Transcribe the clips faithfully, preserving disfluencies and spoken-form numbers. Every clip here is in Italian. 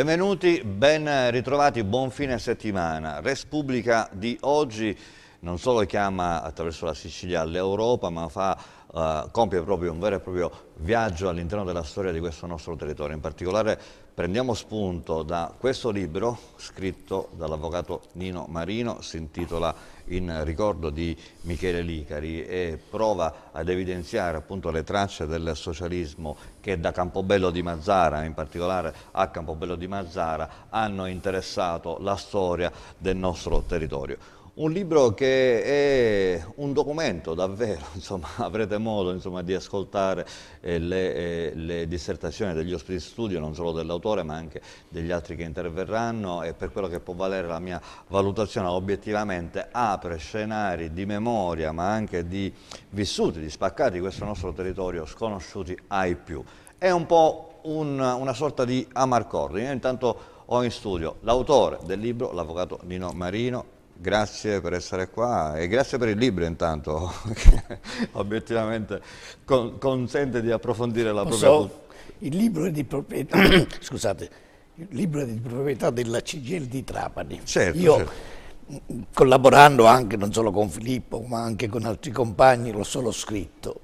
Benvenuti, ben ritrovati, buon fine settimana. Res Publica di oggi non solo chiama attraverso la Sicilia all'Europa, ma fa, uh, compie proprio un vero e proprio viaggio all'interno della storia di questo nostro territorio. In particolare prendiamo spunto da questo libro scritto dall'avvocato Nino Marino, si intitola In ricordo di Michele Licari e prova ad evidenziare appunto le tracce del socialismo che da Campobello di Mazara, in particolare a Campobello di Mazara, hanno interessato la storia del nostro territorio. Un libro che è un documento davvero, insomma, avrete modo insomma, di ascoltare eh, le, eh, le dissertazioni degli ospiti di studio, non solo dell'autore ma anche degli altri che interverranno, e per quello che può valere la mia valutazione obiettivamente apre scenari di memoria ma anche di vissuti, di spaccati di questo nostro territorio sconosciuti ai più. È un po' un, una sorta di amarcord. Io intanto ho in studio l'autore del libro, l'avvocato Nino Marino. Grazie per essere qua e grazie per il libro intanto, che obiettivamente con, consente di approfondire la Posso, propria... Il libro è di proprietà, scusate, il libro è di proprietà della C G I L di Trapani. Certo, Io, certo. collaborando anche non solo con Filippo, ma anche con altri compagni, l'ho solo scritto.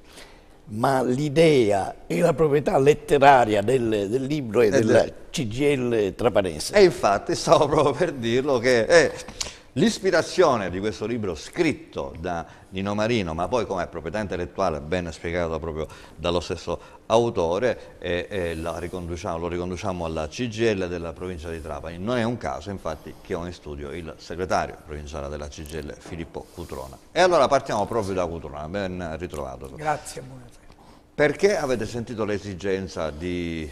Ma l'idea e la proprietà letteraria del, del libro è della C G I L trapanese. E infatti stavo proprio per dirlo che... È... L'ispirazione di questo libro scritto da Nino Marino, ma poi come proprietà intellettuale ben spiegato proprio dallo stesso autore, e, e la riconduciamo, lo riconduciamo alla C G I L della provincia di Trapani. Non è un caso infatti che ho in studio il segretario provinciale della C G I L, Filippo Cutrona. E allora partiamo proprio da Cutrona, ben ritrovato. Grazie, buonasera. Perché avete sentito l'esigenza di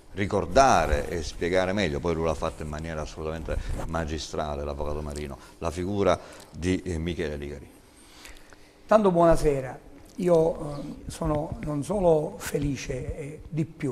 ricordare e spiegare meglio, poi lui l'ha fatto in maniera assolutamente magistrale, l'avvocato Marino, la figura di eh, Michele Licari? Tanto buonasera, io eh, sono non solo felice, eh, di più,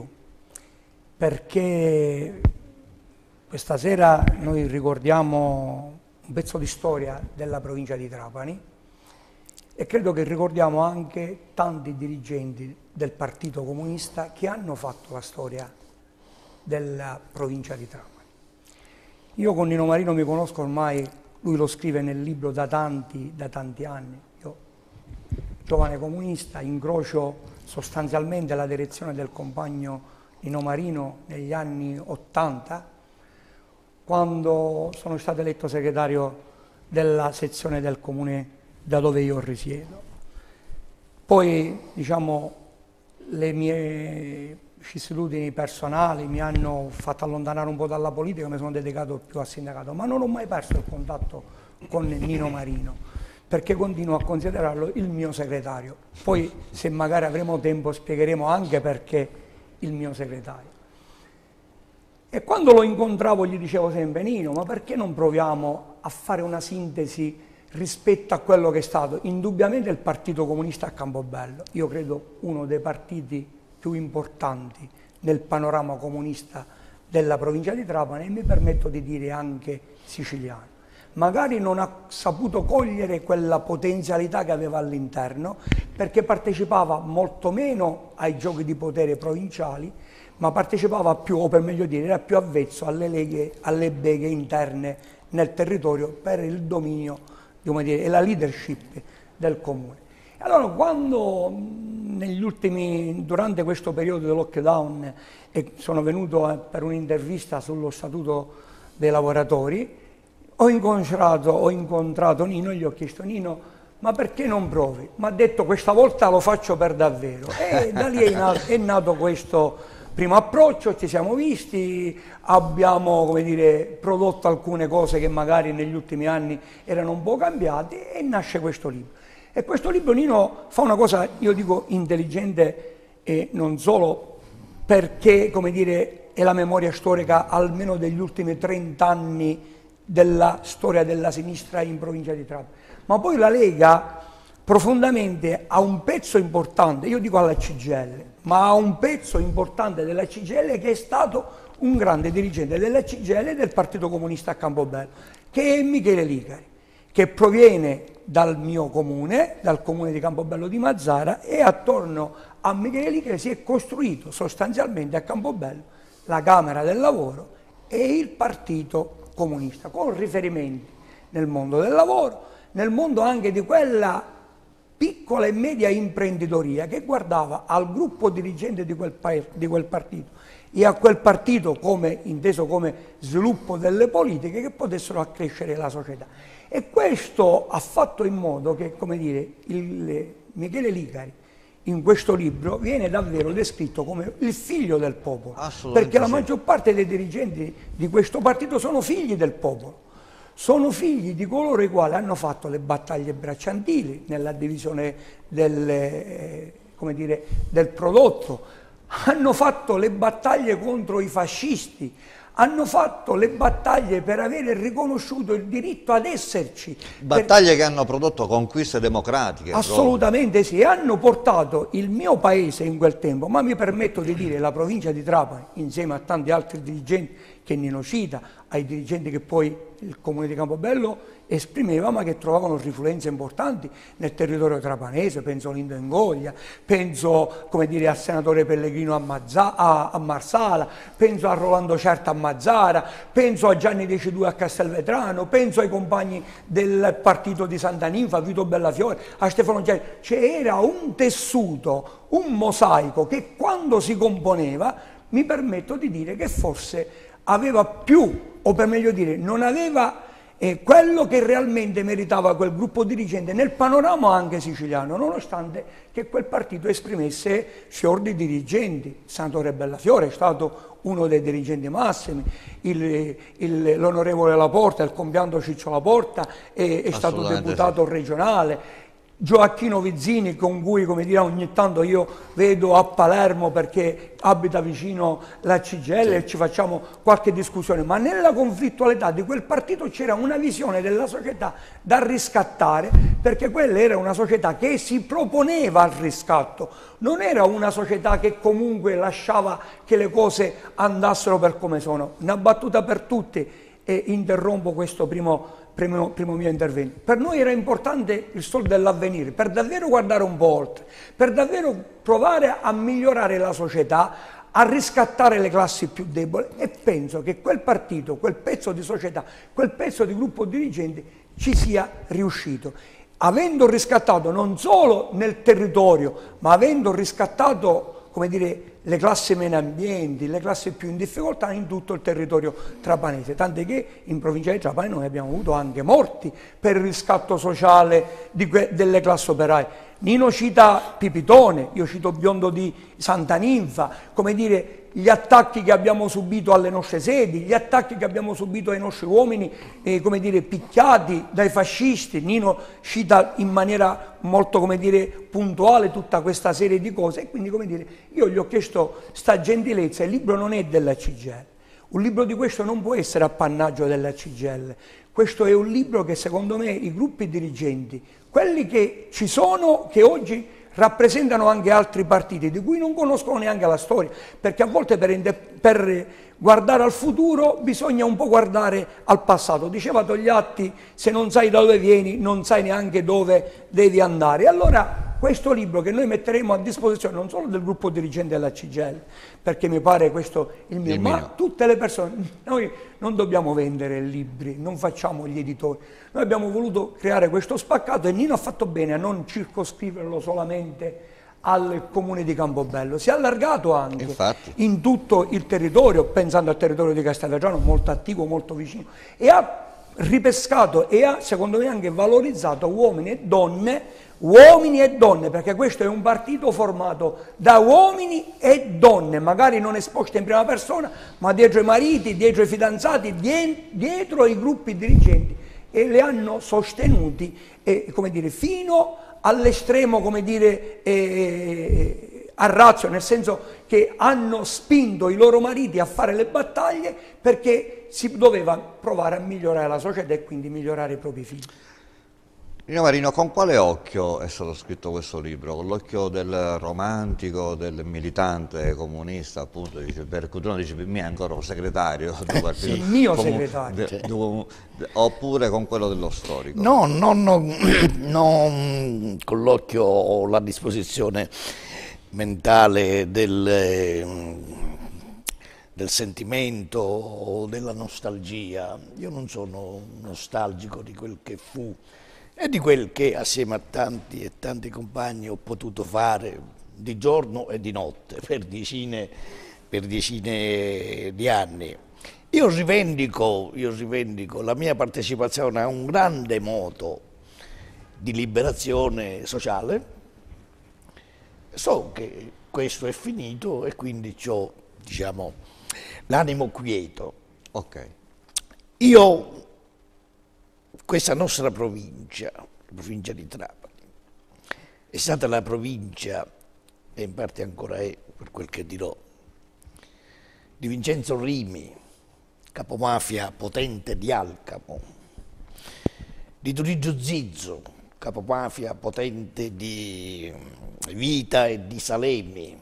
perché questa sera noi ricordiamo un pezzo di storia della provincia di Trapani e credo che ricordiamo anche tanti dirigenti del Partito Comunista che hanno fatto la storia della provincia di Trapani. Io con Nino Marino mi conosco ormai, lui lo scrive nel libro da tanti, da tanti anni. Io, giovane comunista, incrocio sostanzialmente la direzione del compagno Nino Marino negli anni ottanta, quando sono stato eletto segretario della sezione del comune da dove io risiedo. Poi, diciamo, le mie vicissitudini personali mi hanno fatto allontanare un po' dalla politica, mi sono dedicato più al sindacato, ma non ho mai perso il contatto con Nino Marino, perché continuo a considerarlo il mio segretario. Poi, se magari avremo tempo, spiegheremo anche perché il mio segretario. E quando lo incontravo gli dicevo sempre: Nino, ma perché non proviamo a fare una sintesi rispetto a quello che è stato indubbiamente il Partito Comunista a Campobello? Io credo uno dei partiti più importanti nel panorama comunista della provincia di Trapani, e mi permetto di dire anche siciliano. Magari non ha saputo cogliere quella potenzialità che aveva all'interno, perché partecipava molto meno ai giochi di potere provinciali, ma partecipava più, o per meglio dire, era più avvezzo alle leghe, alle beghe interne nel territorio per il dominio, come dire, e la leadership del comune. Allora, quando negli ultimi, durante questo periodo di lockdown, e sono venuto per un'intervista sullo statuto dei lavoratori, ho incontrato, ho incontrato Nino e gli ho chiesto: Nino, ma perché non provi? Mi ha detto: questa volta lo faccio per davvero. E da lì è nato, è nato questo primo approccio, ci siamo visti, abbiamo, come dire, prodotto alcune cose che magari negli ultimi anni erano un po' cambiate, e nasce questo libro. E questo libro Nino fa una cosa, io dico, intelligente, e non solo perché, come dire, è la memoria storica almeno degli ultimi trent'anni della storia della sinistra in provincia di Trapani, ma poi la lega profondamente a un pezzo importante, io dico alla C G I L, ma a un pezzo importante della C G I L che è stato un grande dirigente della C G I L e del Partito Comunista a Campobello, che è Michele Licari, che proviene dal mio comune, dal comune di Campobello di Mazara, e attorno a Michele Licari si è costruito sostanzialmente a Campobello la Camera del Lavoro e il Partito Comunista, con riferimenti nel mondo del lavoro, nel mondo anche di quella piccola e media imprenditoria che guardava al gruppo dirigente di quel, di quel partito e a quel partito come inteso come sviluppo delle politiche che potessero accrescere la società. E questo ha fatto in modo che, come dire, il, Michele Licari in questo libro viene davvero descritto come il figlio del popolo, perché la maggior parte dei dirigenti di questo partito sono figli del popolo. Sono figli di coloro i quali hanno fatto le battaglie bracciantili nella divisione del, eh, come dire, del prodotto, hanno fatto le battaglie contro i fascisti, hanno fatto le battaglie per avere riconosciuto il diritto ad esserci. Battaglie per... che hanno prodotto conquiste democratiche. Assolutamente proprio. Sì, e hanno portato il mio paese in quel tempo, ma mi permetto di dire la provincia di Trapani, insieme a tanti altri dirigenti che Nino cita, ai dirigenti che poi il comune di Campobello esprimeva, ma che trovavano rifluenze importanti nel territorio trapanese. Penso a Lindo Ingoglia, penso, come dire, al senatore Pellegrino a, Mazza, a, a Marsala, penso a Rolando Certa a Mazzara, penso a Gianni Decidue a Castelvetrano, penso ai compagni del partito di Santa Ninfa, a Vito Bellafiore, a Stefano Gianni. C'era un tessuto, un mosaico che quando si componeva, mi permetto di dire che forse aveva più, o per meglio dire, non aveva eh, quello che realmente meritava quel gruppo dirigente nel panorama anche siciliano, nonostante che quel partito esprimesse fior di dirigenti. Il senatore Bellafiore è stato uno dei dirigenti massimi, l'onorevole Laporta, il compianto Ciccio Laporta, è, è stato deputato sì. regionale. Gioacchino Vizzini, con cui, come dire, ogni tanto io vedo a Palermo perché abita vicino la C G I L sì. e ci facciamo qualche discussione, ma nella conflittualità di quel partito c'era una visione della società da riscattare, perché quella era una società che si proponeva al riscatto, non era una società che comunque lasciava che le cose andassero per come sono. Una battuta per tutti e interrompo questo primo Primo, primo mio intervento. Per noi era importante il sol dell'avvenire, per davvero guardare un po' oltre, per davvero provare a migliorare la società, a riscattare le classi più deboli, e penso che quel partito, quel pezzo di società, quel pezzo di gruppo dirigente ci sia riuscito. Avendo riscattato non solo nel territorio, ma avendo riscattato, come dire, le classi meno ambienti, le classi più in difficoltà in tutto il territorio trapanese, tant'è che in provincia di Trapani noi abbiamo avuto anche morti per il riscatto sociale di que delle classi operaie. Nino cita Pipitone, io cito Biondo di Santa Ninfa, come dire, gli attacchi che abbiamo subito alle nostre sedi, gli attacchi che abbiamo subito ai nostri uomini, eh, come dire, picchiati dai fascisti. Nino cita in maniera molto, come dire, puntuale tutta questa serie di cose, e quindi, come dire, io gli ho chiesto sta gentilezza. Il libro non è della C G I L, un libro di questo non può essere appannaggio della C G I L, questo è un libro che secondo me i gruppi dirigenti, quelli che ci sono, che oggi rappresentano anche altri partiti di cui non conoscono neanche la storia, perché a volte per, per guardare al futuro bisogna un po' guardare al passato. Diceva Togliatti, se non sai da dove vieni non sai neanche dove devi andare. Allora questo libro che noi metteremo a disposizione non solo del gruppo dirigente della C G I L, perché mi pare questo il mio, il ma mio. tutte le persone. Noi non dobbiamo vendere libri, non facciamo gli editori, noi abbiamo voluto creare questo spaccato, e Nino ha fatto bene a non circoscriverlo solamente al comune di Campobello, si è allargato anche Infatti. in tutto il territorio, pensando al territorio di Castelvetrano, molto attivo, molto vicino, e ha ripescato e ha, secondo me, anche valorizzato uomini e donne, uomini e donne, perché questo è un partito formato da uomini e donne, magari non esposti in prima persona, ma dietro i mariti, dietro i fidanzati, dietro i gruppi dirigenti, e le hanno sostenuti, eh, come dire, fino all'estremo, come dire, eh, a razio, nel senso che hanno spinto i loro mariti a fare le battaglie perché si doveva provare a migliorare la società e quindi migliorare i propri figli. Nino Marino, con quale occhio è stato scritto questo libro? Con l'occhio del romantico, del militante comunista, appunto, dice, per Cudrone dice, per me è ancora un segretario del partito, il mio segretario, de, de, de, oppure con quello dello storico? No, no, no, no, con l'occhio o la disposizione mentale del, del sentimento o della nostalgia. Io non sono nostalgico di quel che fu e di quel che assieme a tanti e tanti compagni ho potuto fare di giorno e di notte per decine, per decine di anni. Io rivendico, io rivendico la mia partecipazione a un grande moto di liberazione sociale. So che questo è finito e quindi ho, diciamo, l'animo quieto. Ok. Io, questa nostra provincia, la provincia di Trapani, è stata la provincia, e in parte ancora è, per quel che dirò, di Vincenzo Rimi, capomafia potente di Alcamo, di Turizio Zizzo, capomafia potente di Vita e di Salemi,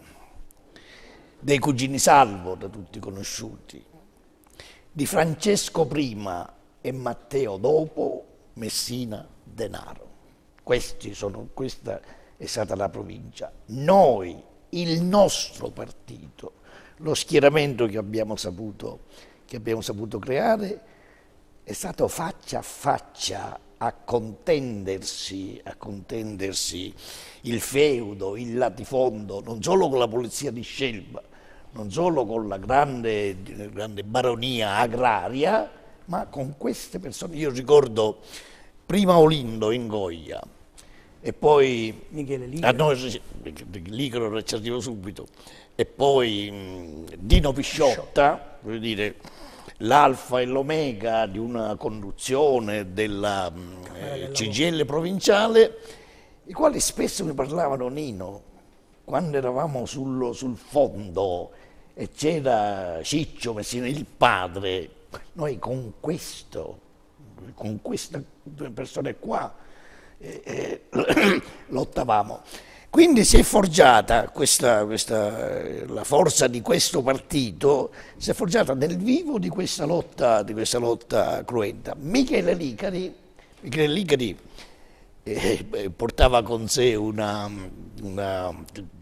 dei cugini Salvo, da tutti conosciuti, di Francesco prima e Matteo dopo, Messina Denaro. Questi sono, questa è stata la provincia. Noi, il nostro partito, lo schieramento che abbiamo saputo, che abbiamo saputo creare, è stato faccia a faccia a contendersi, a contendersi il feudo, il latifondo, non solo con la polizia di Scelba, non solo con la grande, grande baronia agraria, ma con queste persone. Io ricordo prima Olindo in Goia e poi Michele Ligari, ah, no, Ligaro ci arrivo subito, e poi mh, Dino Pisciotta, voglio dire, l'alfa e l'omega di una conduzione della eh, C G I L provinciale, i quali spesso mi parlavano: Nino, quando eravamo sul, sul fondo e c'era Ciccio Messina, il padre, noi con questo, con queste due persone qua eh, eh, lottavamo. Quindi si è forgiata questa, questa, la forza di questo partito, si è forgiata nel vivo di questa lotta, di questa lotta cruenta. Michele Licari, Michele Licari eh, portava con sé una, una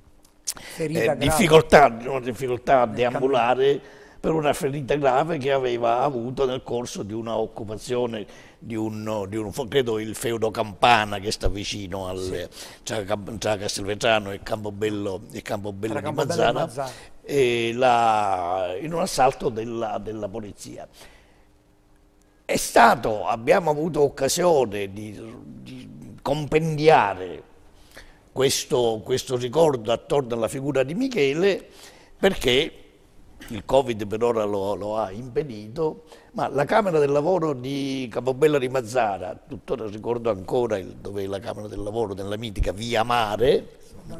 eh, difficoltà, una difficoltà a deambulare per una ferita grave che aveva avuto nel corso di una occupazione di un, di un credo il feudo Campana, che sta vicino al, sì, tra, tra Castelvetrano e Campobello, e Campobello di Mazzara, Mazzara. E la, in un assalto della, della polizia. È stato, abbiamo avuto occasione di, di compendiare questo, questo ricordo attorno alla figura di Michele, perché il Covid per ora lo, lo ha impedito, ma la Camera del Lavoro di Campobello di Mazzara, tuttora ricordo ancora il, dove è la Camera del Lavoro, nella mitica Via Mare,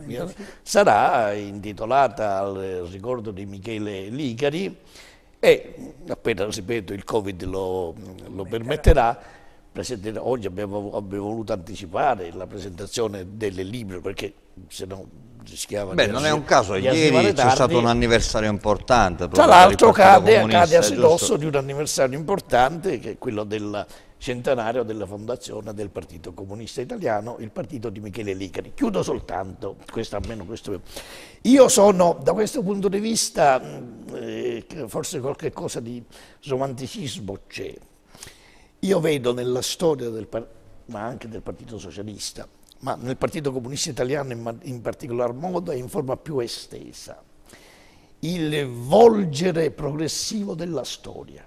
sarà intitolata al ricordo di Michele Licari e, appena, ripeto, il Covid lo, lo permetterà, oggi abbiamo, abbiamo voluto anticipare la presentazione del libro, perché se no rischiava. Beh, non è un caso, ieri c'è stato un anniversario importante. Tra l'altro cade, cade a ridosso di un anniversario importante, che è quello del centenario della fondazione del Partito Comunista Italiano, il partito di Michele Licari. Chiudo soltanto, questo, almeno questo. Io sono, da questo punto di vista, eh, forse qualche cosa di romanticismo c'è. Io vedo nella storia del, ma anche del Partito Socialista, ma nel Partito Comunista Italiano in, in particolar modo e in forma più estesa, il volgere progressivo della storia.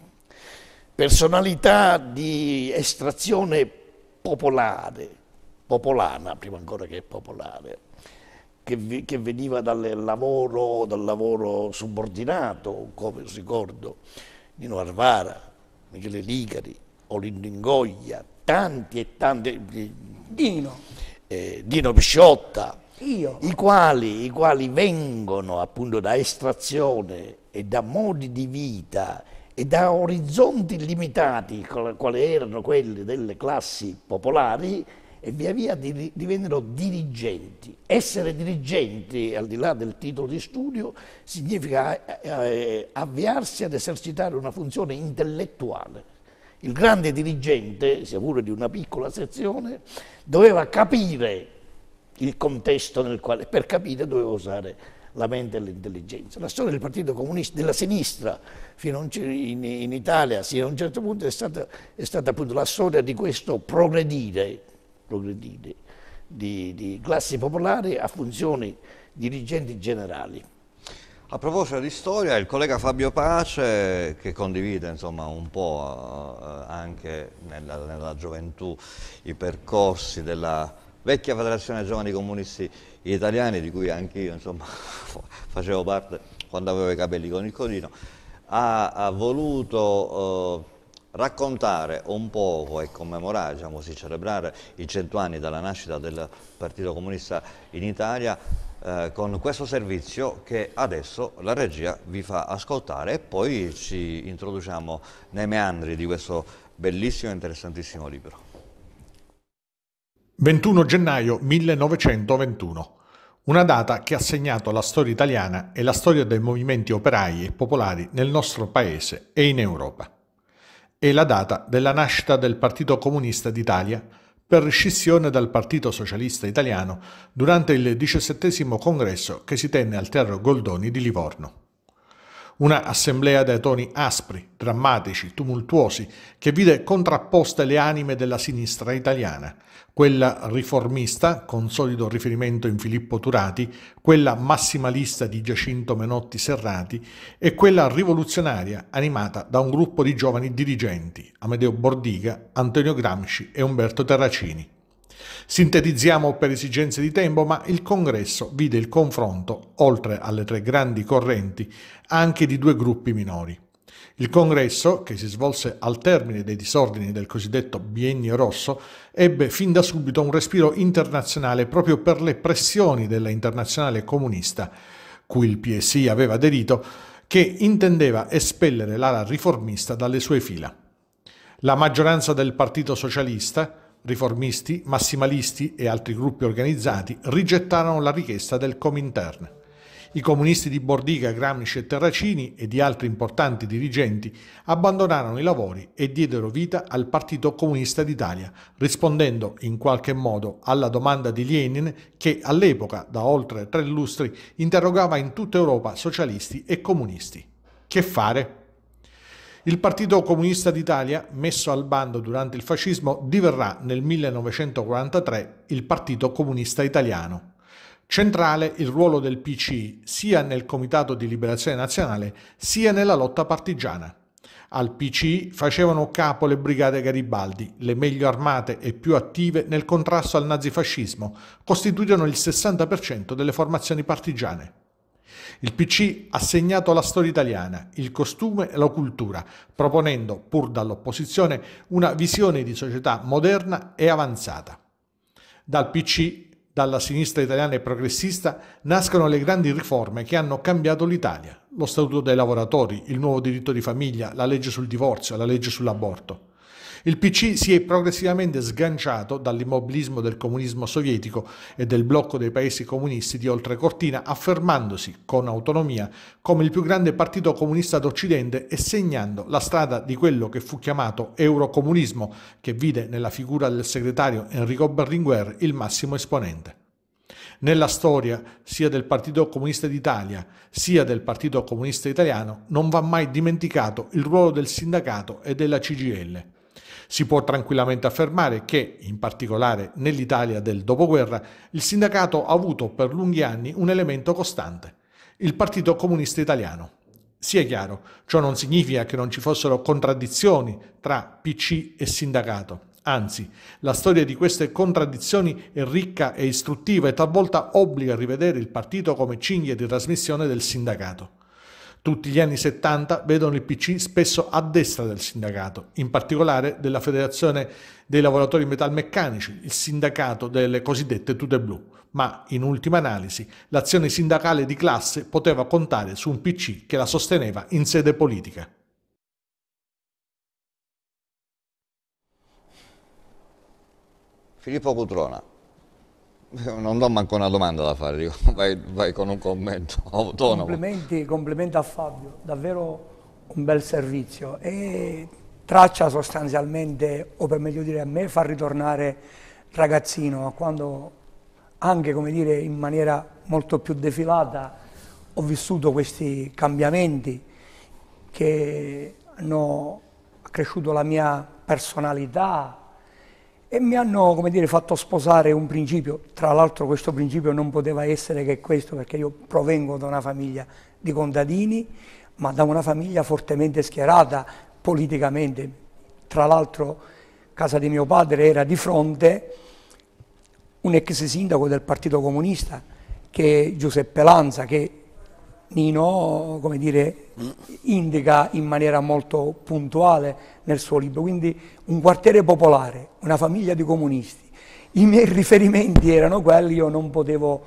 Personalità di estrazione popolare, popolana prima ancora che popolare, che, che veniva dal lavoro, dal lavoro subordinato, come ricordo Nino Arvara, Michele Licari, Olindo Ingoia, tanti e tanti, Dino, eh, Dino Pisciotta, io. I, quali, i quali vengono appunto da estrazione e da modi di vita e da orizzonti limitati, quali erano quelli delle classi popolari, e via via divennero dirigenti. Essere dirigenti, al di là del titolo di studio, significa eh, avviarsi ad esercitare una funzione intellettuale. Il grande dirigente, sia pure di una piccola sezione, doveva capire il contesto nel quale, per capire doveva usare la mente e l'intelligenza. La storia del Partito Comunista, della sinistra fino in, in Italia, fino a un certo punto, è stata, è stata appunto la storia di questo progredire, progredire di, di classi popolari a funzioni dirigenti generali. A proposito di storia, il collega Fabio Pace, che condivide insomma, un po' eh, anche nella, nella gioventù i percorsi della vecchia Federazione Giovani Comunisti Italiani, di cui anch'io insomma, facevo parte quando avevo i capelli con il codino, ha, ha voluto eh, raccontare un poco e commemorare, diciamo così, celebrare i cento anni dalla nascita del Partito Comunista in Italia, Eh, con questo servizio che adesso la regia vi fa ascoltare e poi ci introduciamo nei meandri di questo bellissimo e interessantissimo libro. ventuno gennaio millenovecentoventuno, una data che ha segnato la storia italiana e la storia dei movimenti operai e popolari nel nostro paese e in Europa. È la data della nascita del Partito Comunista d'Italia per scissione dal Partito Socialista Italiano durante il diciassettesimo congresso che si tenne al Teatro Goldoni di Livorno. Una assemblea dai toni aspri, drammatici, tumultuosi, che vide contrapposte le anime della sinistra italiana, quella riformista, con solido riferimento in Filippo Turati, quella massimalista di Giacinto Menotti Serrati e quella rivoluzionaria animata da un gruppo di giovani dirigenti, Amedeo Bordiga, Antonio Gramsci e Umberto Terracini. Sintetizziamo per esigenze di tempo, ma il congresso vide il confronto, oltre alle tre grandi correnti, anche di due gruppi minori. Il congresso, che si svolse al termine dei disordini del cosiddetto Biennio Rosso, ebbe fin da subito un respiro internazionale proprio per le pressioni della Internazionale Comunista, cui il P S I aveva aderito, che intendeva espellere l'ala riformista dalle sue fila. La maggioranza del Partito Socialista, riformisti, massimalisti e altri gruppi organizzati rigettarono la richiesta del Comintern. I comunisti di Bordiga, Gramsci e Terracini e di altri importanti dirigenti abbandonarono i lavori e diedero vita al Partito Comunista d'Italia, rispondendo in qualche modo alla domanda di Lenin che all'epoca, da oltre tre lustri, interrogava in tutta Europa socialisti e comunisti. Che fare? Il Partito Comunista d'Italia, messo al bando durante il fascismo, diverrà nel millenovecentoquarantatré il Partito Comunista Italiano. Centrale il ruolo del P C I sia nel Comitato di Liberazione Nazionale sia nella lotta partigiana. Al P C I facevano capo le Brigate Garibaldi, le meglio armate e più attive nel contrasto al nazifascismo, costituirono il sessanta per cento delle formazioni partigiane. Il P C I ha segnato la storia italiana, il costume e la cultura, proponendo, pur dall'opposizione, una visione di società moderna e avanzata. Dal P C I, dalla sinistra italiana e progressista, nascono le grandi riforme che hanno cambiato l'Italia: lo Statuto dei lavoratori, il nuovo diritto di famiglia, la legge sul divorzio, la legge sull'aborto. Il P C si è progressivamente sganciato dall'immobilismo del comunismo sovietico e del blocco dei paesi comunisti di oltrecortina, affermandosi con autonomia come il più grande partito comunista d'Occidente e segnando la strada di quello che fu chiamato eurocomunismo, che vide nella figura del segretario Enrico Berlinguer il massimo esponente. Nella storia sia del Partito Comunista d'Italia sia del Partito Comunista Italiano non va mai dimenticato il ruolo del sindacato e della C G I L. Si può tranquillamente affermare che, in particolare nell'Italia del dopoguerra, il sindacato ha avuto per lunghi anni un elemento costante: il Partito Comunista Italiano. Sia chiaro, ciò non significa che non ci fossero contraddizioni tra P C e sindacato. Anzi, la storia di queste contraddizioni è ricca e istruttiva e talvolta obbliga a rivedere il partito come cinghia di trasmissione del sindacato. Tutti gli anni settanta vedono il P C spesso a destra del sindacato, in particolare della Federazione dei Lavoratori Metalmeccanici, il sindacato delle cosiddette tute blu, ma in ultima analisi l'azione sindacale di classe poteva contare su un P C che la sosteneva in sede politica. Filippo Cutrona, non do manco una domanda da fare, dico, vai, vai con un commento autonomo. Complimenti, complimenti a Fabio, davvero un bel servizio e traccia sostanzialmente, o per meglio dire a me, fa ritornare ragazzino a quando, anche come dire in maniera molto più defilata, ho vissuto questi cambiamenti che hanno accresciuto la mia personalità e mi hanno, come dire, fatto sposare un principio. Tra l'altro questo principio non poteva essere che questo, perché io provengo da una famiglia di contadini, ma da una famiglia fortemente schierata politicamente. Tra l'altro casa di mio padre era di fronte un ex sindaco del Partito Comunista, che è Giuseppe Lanza, che Nino, come dire, indica in maniera molto puntuale nel suo libro. Quindi un quartiere popolare, una famiglia di comunisti. I miei riferimenti erano quelli, io non potevo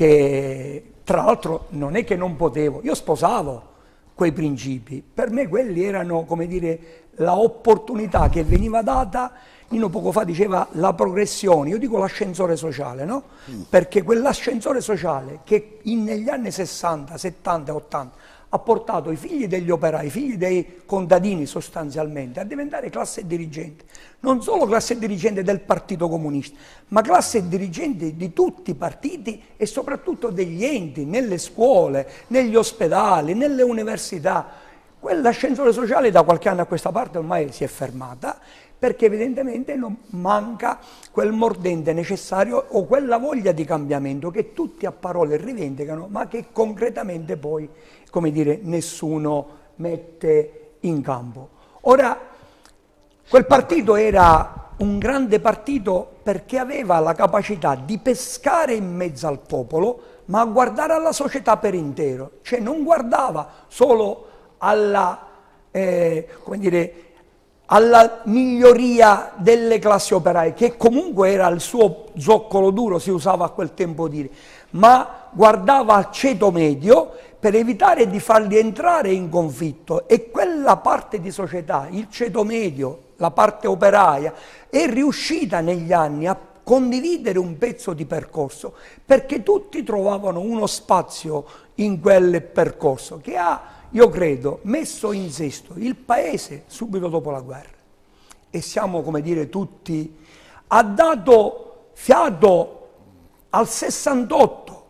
che, tra l'altro non è che non potevo, io sposavo quei principi. Per me quelli erano, come dire, la opportunità che veniva data. Nino poco fa diceva la progressione, io dico l'ascensore sociale, no? Mm. Perché quell'ascensore sociale che in, negli anni sessanta, settanta, ottanta ha portato i figli degli operai, i figli dei contadini sostanzialmente, a diventare classe dirigente. Non solo classe dirigente del Partito Comunista, ma classe dirigente di tutti i partiti e soprattutto degli enti, nelle scuole, negli ospedali, nelle università. Quell'ascensore sociale da qualche anno a questa parte ormai si è fermata, perché evidentemente non manca quel mordente necessario o quella voglia di cambiamento che tutti a parole rivendicano, ma che concretamente poi, come dire, nessuno mette in campo. Ora, quel partito era un grande partito perché aveva la capacità di pescare in mezzo al popolo, ma guardare alla società per intero, cioè non guardava solo alla, eh, come dire, alla miglioria delle classi operaie, che comunque era il suo zoccolo duro, si usava a quel tempo dire, ma guardava al ceto medio per evitare di farli entrare in conflitto, e quella parte di società, il ceto medio, la parte operaia, è riuscita negli anni a condividere un pezzo di percorso, perché tutti trovavano uno spazio in quel percorso che ha, io credo, messo in sesto il paese subito dopo la guerra. E siamo, come dire, tutti, ha dato fiato al sessantotto,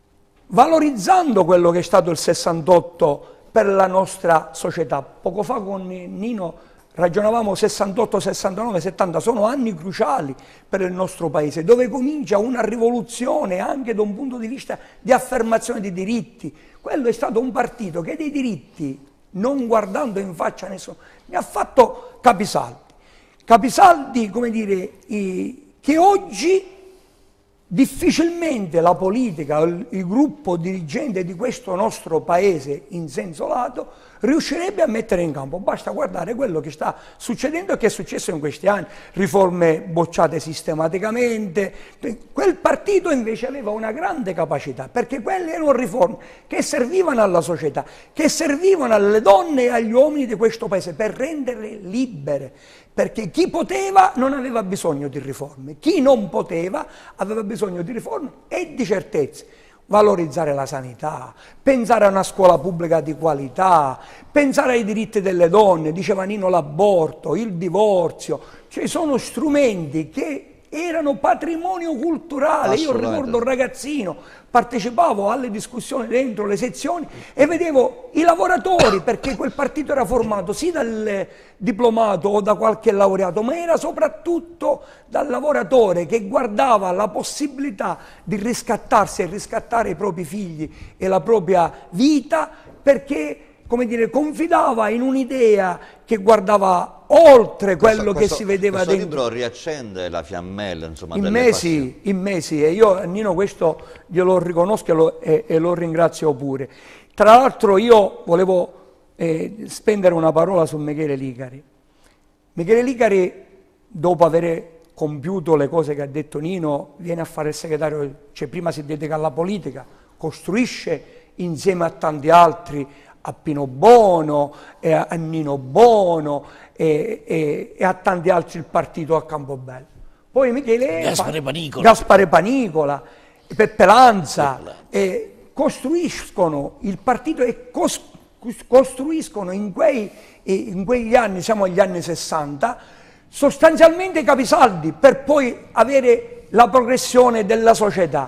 valorizzando quello che è stato il sessantotto per la nostra società. Poco fa con Nino ragionavamo sessantotto, sessantanove, settanta, sono anni cruciali per il nostro paese, dove comincia una rivoluzione anche da un punto di vista di affermazione di diritti. Quello è stato un partito che dei diritti, non guardando in faccia a nessuno, ne ha fatto capisaldi. Capisaldi, come dire, i, che oggi difficilmente la politica, il, il gruppo dirigente di questo nostro paese in senso lato riuscirebbe a mettere in campo. Basta guardare quello che sta succedendo e che è successo in questi anni, riforme bocciate sistematicamente. Quel partito invece aveva una grande capacità, perché quelle erano riforme che servivano alla società, che servivano alle donne e agli uomini di questo paese per renderle libere, perché chi poteva non aveva bisogno di riforme, chi non poteva aveva bisogno di riforme e di certezze. Valorizzare la sanità, pensare a una scuola pubblica di qualità, pensare ai diritti delle donne, diceva Nino, l'aborto, il divorzio, cioè sono strumenti che erano patrimonio culturale. Io ricordo un ragazzino, partecipavo alle discussioni dentro le sezioni e vedevo i lavoratori, perché quel partito era formato sì dal diplomato o da qualche laureato, ma era soprattutto dal lavoratore che guardava la possibilità di riscattarsi e riscattare i propri figli e la propria vita, perché, come dire, confidava in un'idea che guardava oltre quello questo, che si vedeva questo dentro. Questo libro riaccende la fiammella, insomma, in delle mesi, in mesi, e io Nino questo glielo riconosco e lo, e, e lo ringrazio pure. Tra l'altro io volevo eh, spendere una parola su Michele Licari. Michele Licari, dopo aver compiuto le cose che ha detto Nino, viene a fare il segretario, cioè prima si dedica alla politica, costruisce insieme a tanti altri, a Pino Bono, e a Nino Bono e, e, e a tanti altri il partito a Campobello. Poi Michele Gaspare Panicola, Gaspare Panicola Peppe Lanza, e costruiscono il partito e cos, costruiscono in, quei, in quegli anni, siamo agli anni sessanta, sostanzialmente i capisaldi per poi avere la progressione della società.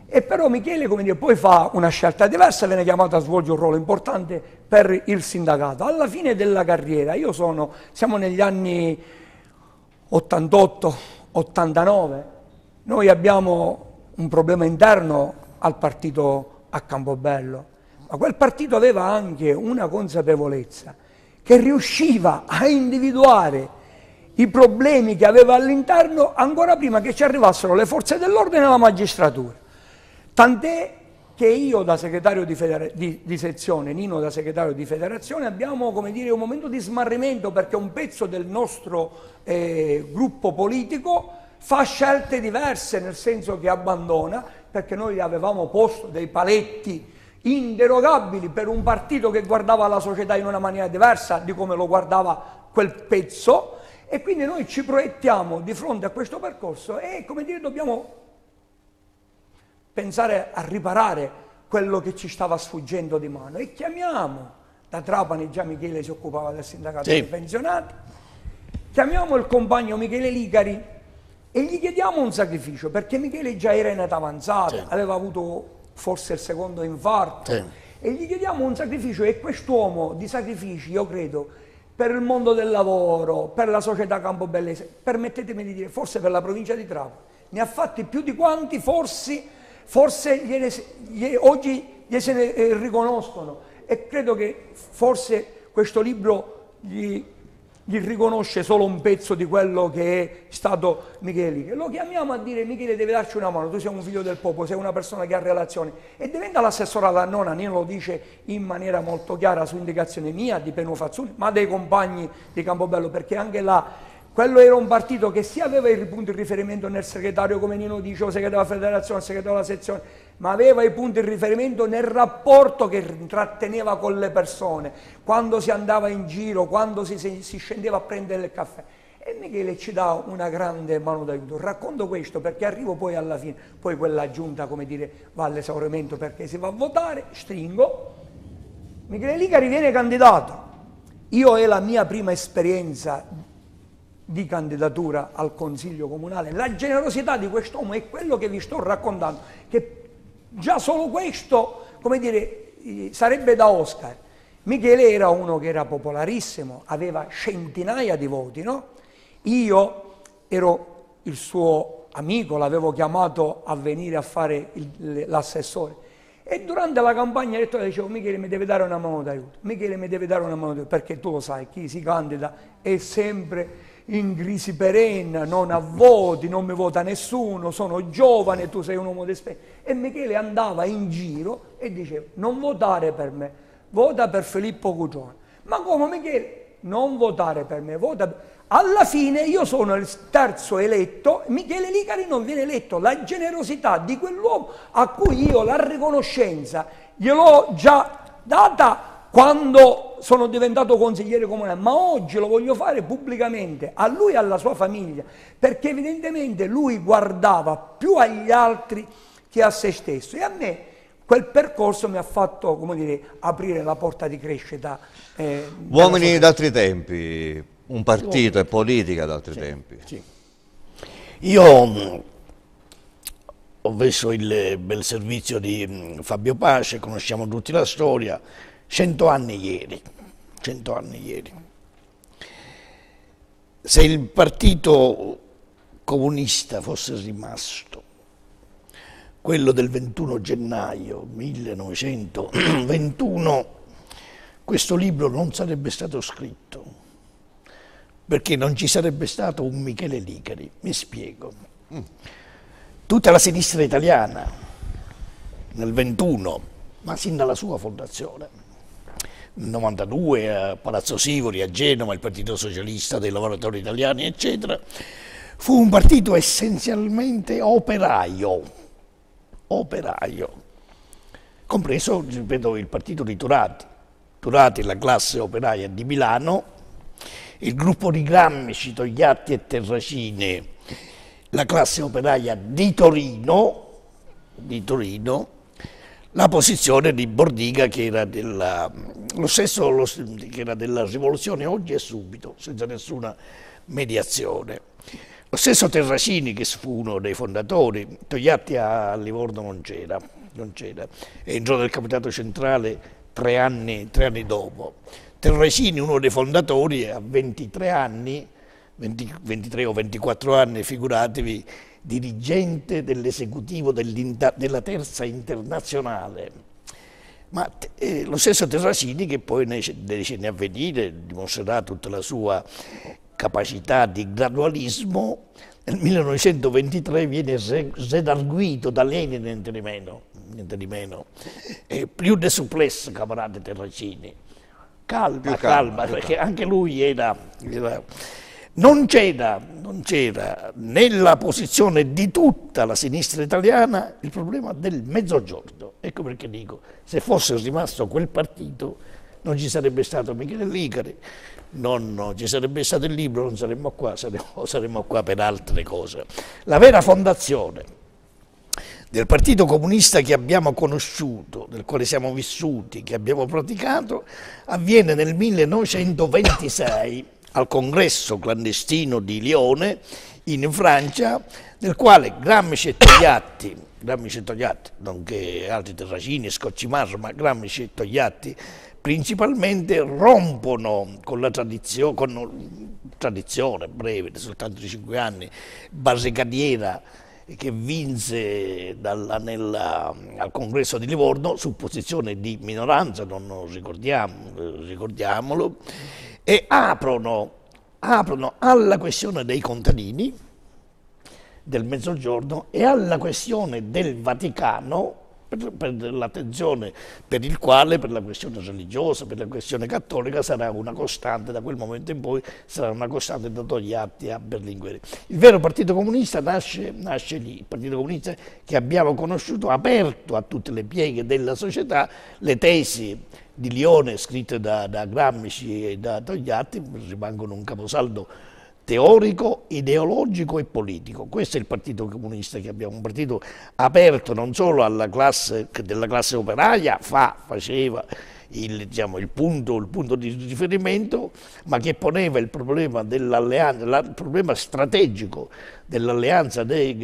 E però Michele, come dire, poi fa una scelta diversa, viene chiamato a svolgere un ruolo importante per il sindacato. Alla fine della carriera, io sono, siamo negli anni ottantotto ottantanove, noi abbiamo un problema interno al partito a Campobello, ma quel partito aveva anche una consapevolezza che riusciva a individuare i problemi che aveva all'interno ancora prima che ci arrivassero le forze dell'ordine e la magistratura. Tant'è che io da segretario di, di, di sezione, Nino da segretario di federazione, abbiamo, come dire, un momento di smarrimento perché un pezzo del nostro eh, gruppo politico fa scelte diverse, nel senso che abbandona, perché noi avevamo posto dei paletti inderogabili per un partito che guardava la società in una maniera diversa di come lo guardava quel pezzo, e quindi noi ci proiettiamo di fronte a questo percorso e, come dire, dobbiamo pensare a riparare quello che ci stava sfuggendo di mano, e chiamiamo, da Trapani già Michele si occupava del sindacato sì. dei pensionati, chiamiamo il compagno Michele Licari e gli chiediamo un sacrificio, perché Michele già era in età avanzata, sì. aveva avuto forse il secondo infarto, sì. e gli chiediamo un sacrificio, e quest'uomo di sacrifici, io credo, per il mondo del lavoro, per la società campobellese, permettetemi di dire, forse per la provincia di Trapani, ne ha fatti più di quanti forse Forse gliene, gli, oggi gli se ne eh, riconoscono, e credo che forse questo libro gli, gli riconosce solo un pezzo di quello che è stato Michele. Lo chiamiamo a dire: Michele, devi darci una mano, tu sei un figlio del popolo, sei una persona che ha relazioni, e diventa l'assessore alla nonna. Nino lo dice in maniera molto chiara su indicazione mia, di Peno Fazzoni, ma dei compagni di Campobello, perché anche là quello era un partito che sì aveva i punti di riferimento nel segretario, come Nino dice, o segretario della federazione, o segretario della sezione, ma aveva i punti di riferimento nel rapporto che intratteneva con le persone, quando si andava in giro, quando si, si, si scendeva a prendere il caffè. E Michele ci dà una grande mano d'aiuto. Racconto questo perché arrivo poi alla fine, poi quella giunta, come dire, va all'esaurimento perché si va a votare, stringo, Michele Licari viene candidato. Io è la mia prima esperienza di candidatura al Consiglio Comunale. La generosità di quest'uomo è quello che vi sto raccontando, che già solo questo, come dire, sarebbe da Oscar. Michele era uno che era popolarissimo, aveva centinaia di voti, no? Io ero il suo amico, l'avevo chiamato a venire a fare l'assessore, e durante la campagna elettorale dicevo: Michele mi deve dare una mano d'aiuto, Michele mi deve dare una mano d'aiuto, perché tu lo sai, chi si candida è sempre in crisi perenne, non ha voti, non mi vota nessuno, sono giovane, tu sei un uomo d'esperienza. E Michele andava in giro e diceva: non votare per me, vota per Filippo Cugione. Ma come, Michele? Non votare per me, vota per... Alla fine io sono il terzo eletto, Michele Licari non viene eletto. La generosità di quell'uomo, a cui io la riconoscenza gliel'ho già data quando sono diventato consigliere comunale, ma oggi lo voglio fare pubblicamente a lui e alla sua famiglia, perché evidentemente lui guardava più agli altri che a se stesso, e a me quel percorso mi ha fatto, come dire, aprire la porta di crescita. Eh, Uomini d'altri tempi, un partito e politica d'altri sì, tempi. Sì. Io mh, ho visto il bel servizio di mh, Fabio Pace, conosciamo tutti la storia. Cento anni ieri, cento anni ieri. Se il partito comunista fosse rimasto, quello del ventuno gennaio millenovecentoventuno, questo libro non sarebbe stato scritto, perché non ci sarebbe stato un Michele Licari. Mi spiego. Tutta la sinistra italiana nel ventuno, ma sin dalla sua fondazione, nel novantadue a Palazzo Sivori, a Genova, il Partito Socialista dei Lavoratori Italiani, eccetera, fu un partito essenzialmente operaio, operaio, compreso, ripeto, il partito di Turati, Turati, la classe operaia di Milano, il gruppo di Gramsci, Togliatti e Terracine, la classe operaia di Torino, di Torino, la posizione di Bordiga che era della, lo stesso lo, che era della rivoluzione oggi e subito, senza nessuna mediazione. Lo stesso Terracini, che fu uno dei fondatori, Togliatti a Livorno non c'era, non c'era, entrò nel Comitato Centrale tre anni, tre anni dopo. Terracini, uno dei fondatori, a ventitré anni, venti, ventitré o ventiquattro anni, figuratevi, dirigente dell'esecutivo della Terza Internazionale. Ma eh, lo stesso Terracini, che poi nei decenni a venire dimostrerà tutta la sua capacità di gradualismo, nel millenovecentoventitré viene redarguito da Lenin, niente di meno, niente di meno. E più de souplesse, camarade Terracini. Calma, calma, calma, perché anche lui era... era non c'era, non c'era nella posizione di tutta la sinistra italiana il problema del Mezzogiorno. Ecco perché dico, se fosse rimasto quel partito non ci sarebbe stato Michele Licari, non, non ci sarebbe stato il libro, non saremmo qua, saremmo, saremmo qua per altre cose. La vera fondazione del Partito Comunista che abbiamo conosciuto, del quale siamo vissuti, che abbiamo praticato, avviene nel millenovecentoventisei al congresso clandestino di Lione, in Francia, nel quale Gramsci e Togliatti, Gramsci e Togliatti, nonché altri Terracini, Scoccimarro, ma Gramsci e Togliatti principalmente rompono con la tradizione, con tradizione breve, soltanto di cinque anni, barricadiera, che vinse dalla, nella, al congresso di Livorno su posizione di minoranza, non ricordiamo, ricordiamolo, e aprono, aprono alla questione dei contadini del Mezzogiorno e alla questione del Vaticano, per, per l'attenzione per il quale, per la questione religiosa, per la questione cattolica, sarà una costante, da quel momento in poi sarà una costante da Togliatti a Berlinguer. Il vero Partito Comunista nasce, nasce lì, il Partito Comunista che abbiamo conosciuto, aperto a tutte le pieghe della società, le tesi di Lione scritte da, da Gramsci e da Togliatti rimangono un caposaldo teorico, ideologico e politico. Questo è il Partito Comunista che abbiamo, un partito aperto non solo alla classe della classe operaia, fa, faceva il, diciamo, il, punto, il punto di riferimento, ma che poneva il problema dell'alleanza, il problema strategico dell'alleanza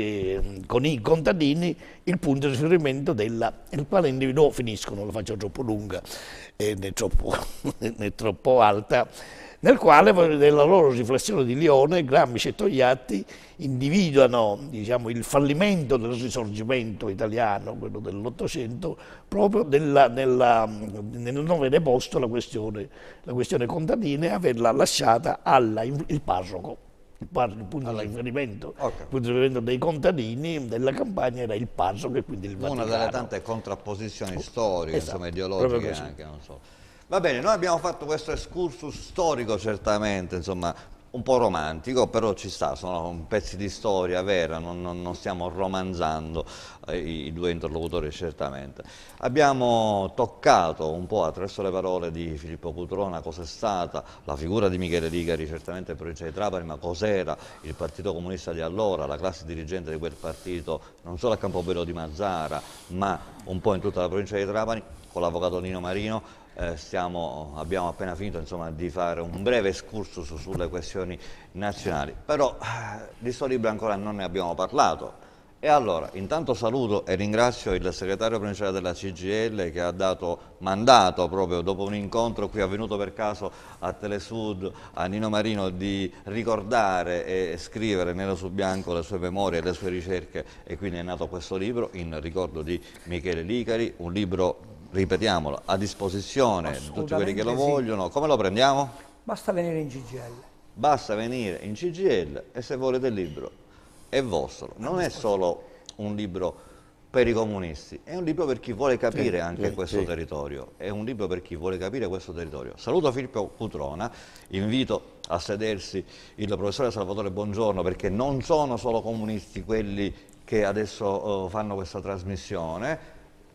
con i contadini, il punto di riferimento della, il quale individuò, finisco, non lo faccio troppo lunga e né troppo, né troppo alta, nel quale, nella loro riflessione di Lione, Gramsci e Togliatti individuano, diciamo, il fallimento del risorgimento italiano, quello dell'Ottocento, proprio nella, nella, nel non avere posto la questione, la questione contadina e averla lasciata al parroco. Il, par, il punto di riferimento, okay. Il punto di riferimento dei contadini della campagna era il parroco e quindi il Vaticano. Una delle tante contrapposizioni storiche, esatto, insomma, ideologiche anche, non so. Va bene, noi abbiamo fatto questo excursus storico certamente, insomma, un po' romantico, però ci sta, sono pezzi di storia vera, non, non, non stiamo romanzando eh, i, i due interlocutori certamente. Abbiamo toccato un po' attraverso le parole di Filippo Cutrona cos'è stata la figura di Michele Licari, certamente in provincia di Trapani, ma cos'era il Partito Comunista di allora, la classe dirigente di quel partito, non solo a Campobello di Mazara, ma un po' in tutta la provincia di Trapani, con l'avvocato Nino Marino. Eh, stiamo, abbiamo appena finito, insomma, di fare un breve excursus sulle questioni nazionali, però eh, di sto libro ancora non ne abbiamo parlato. E allora, intanto saluto e ringrazio il segretario provinciale della C G I L che ha dato mandato proprio dopo un incontro qui avvenuto per caso a Telesud a Nino Marino di ricordare e scrivere nero su bianco le sue memorie e le sue ricerche, e quindi è nato questo libro in ricordo di Michele Licari, un libro, ripetiamolo, a disposizione di tutti quelli che lo vogliono. Come lo prendiamo? Basta venire in C G I L. Basta venire in C G I L e se volete il libro è vostro. Non è solo un libro per i comunisti, è un libro per chi vuole capire anche sì, questo sì. territorio, è un libro per chi vuole capire questo territorio. Saluto Filippo Cutrona, invito a sedersi il professore Salvatore Bongiorno, perché non sono solo comunisti quelli che adesso uh, fanno questa trasmissione,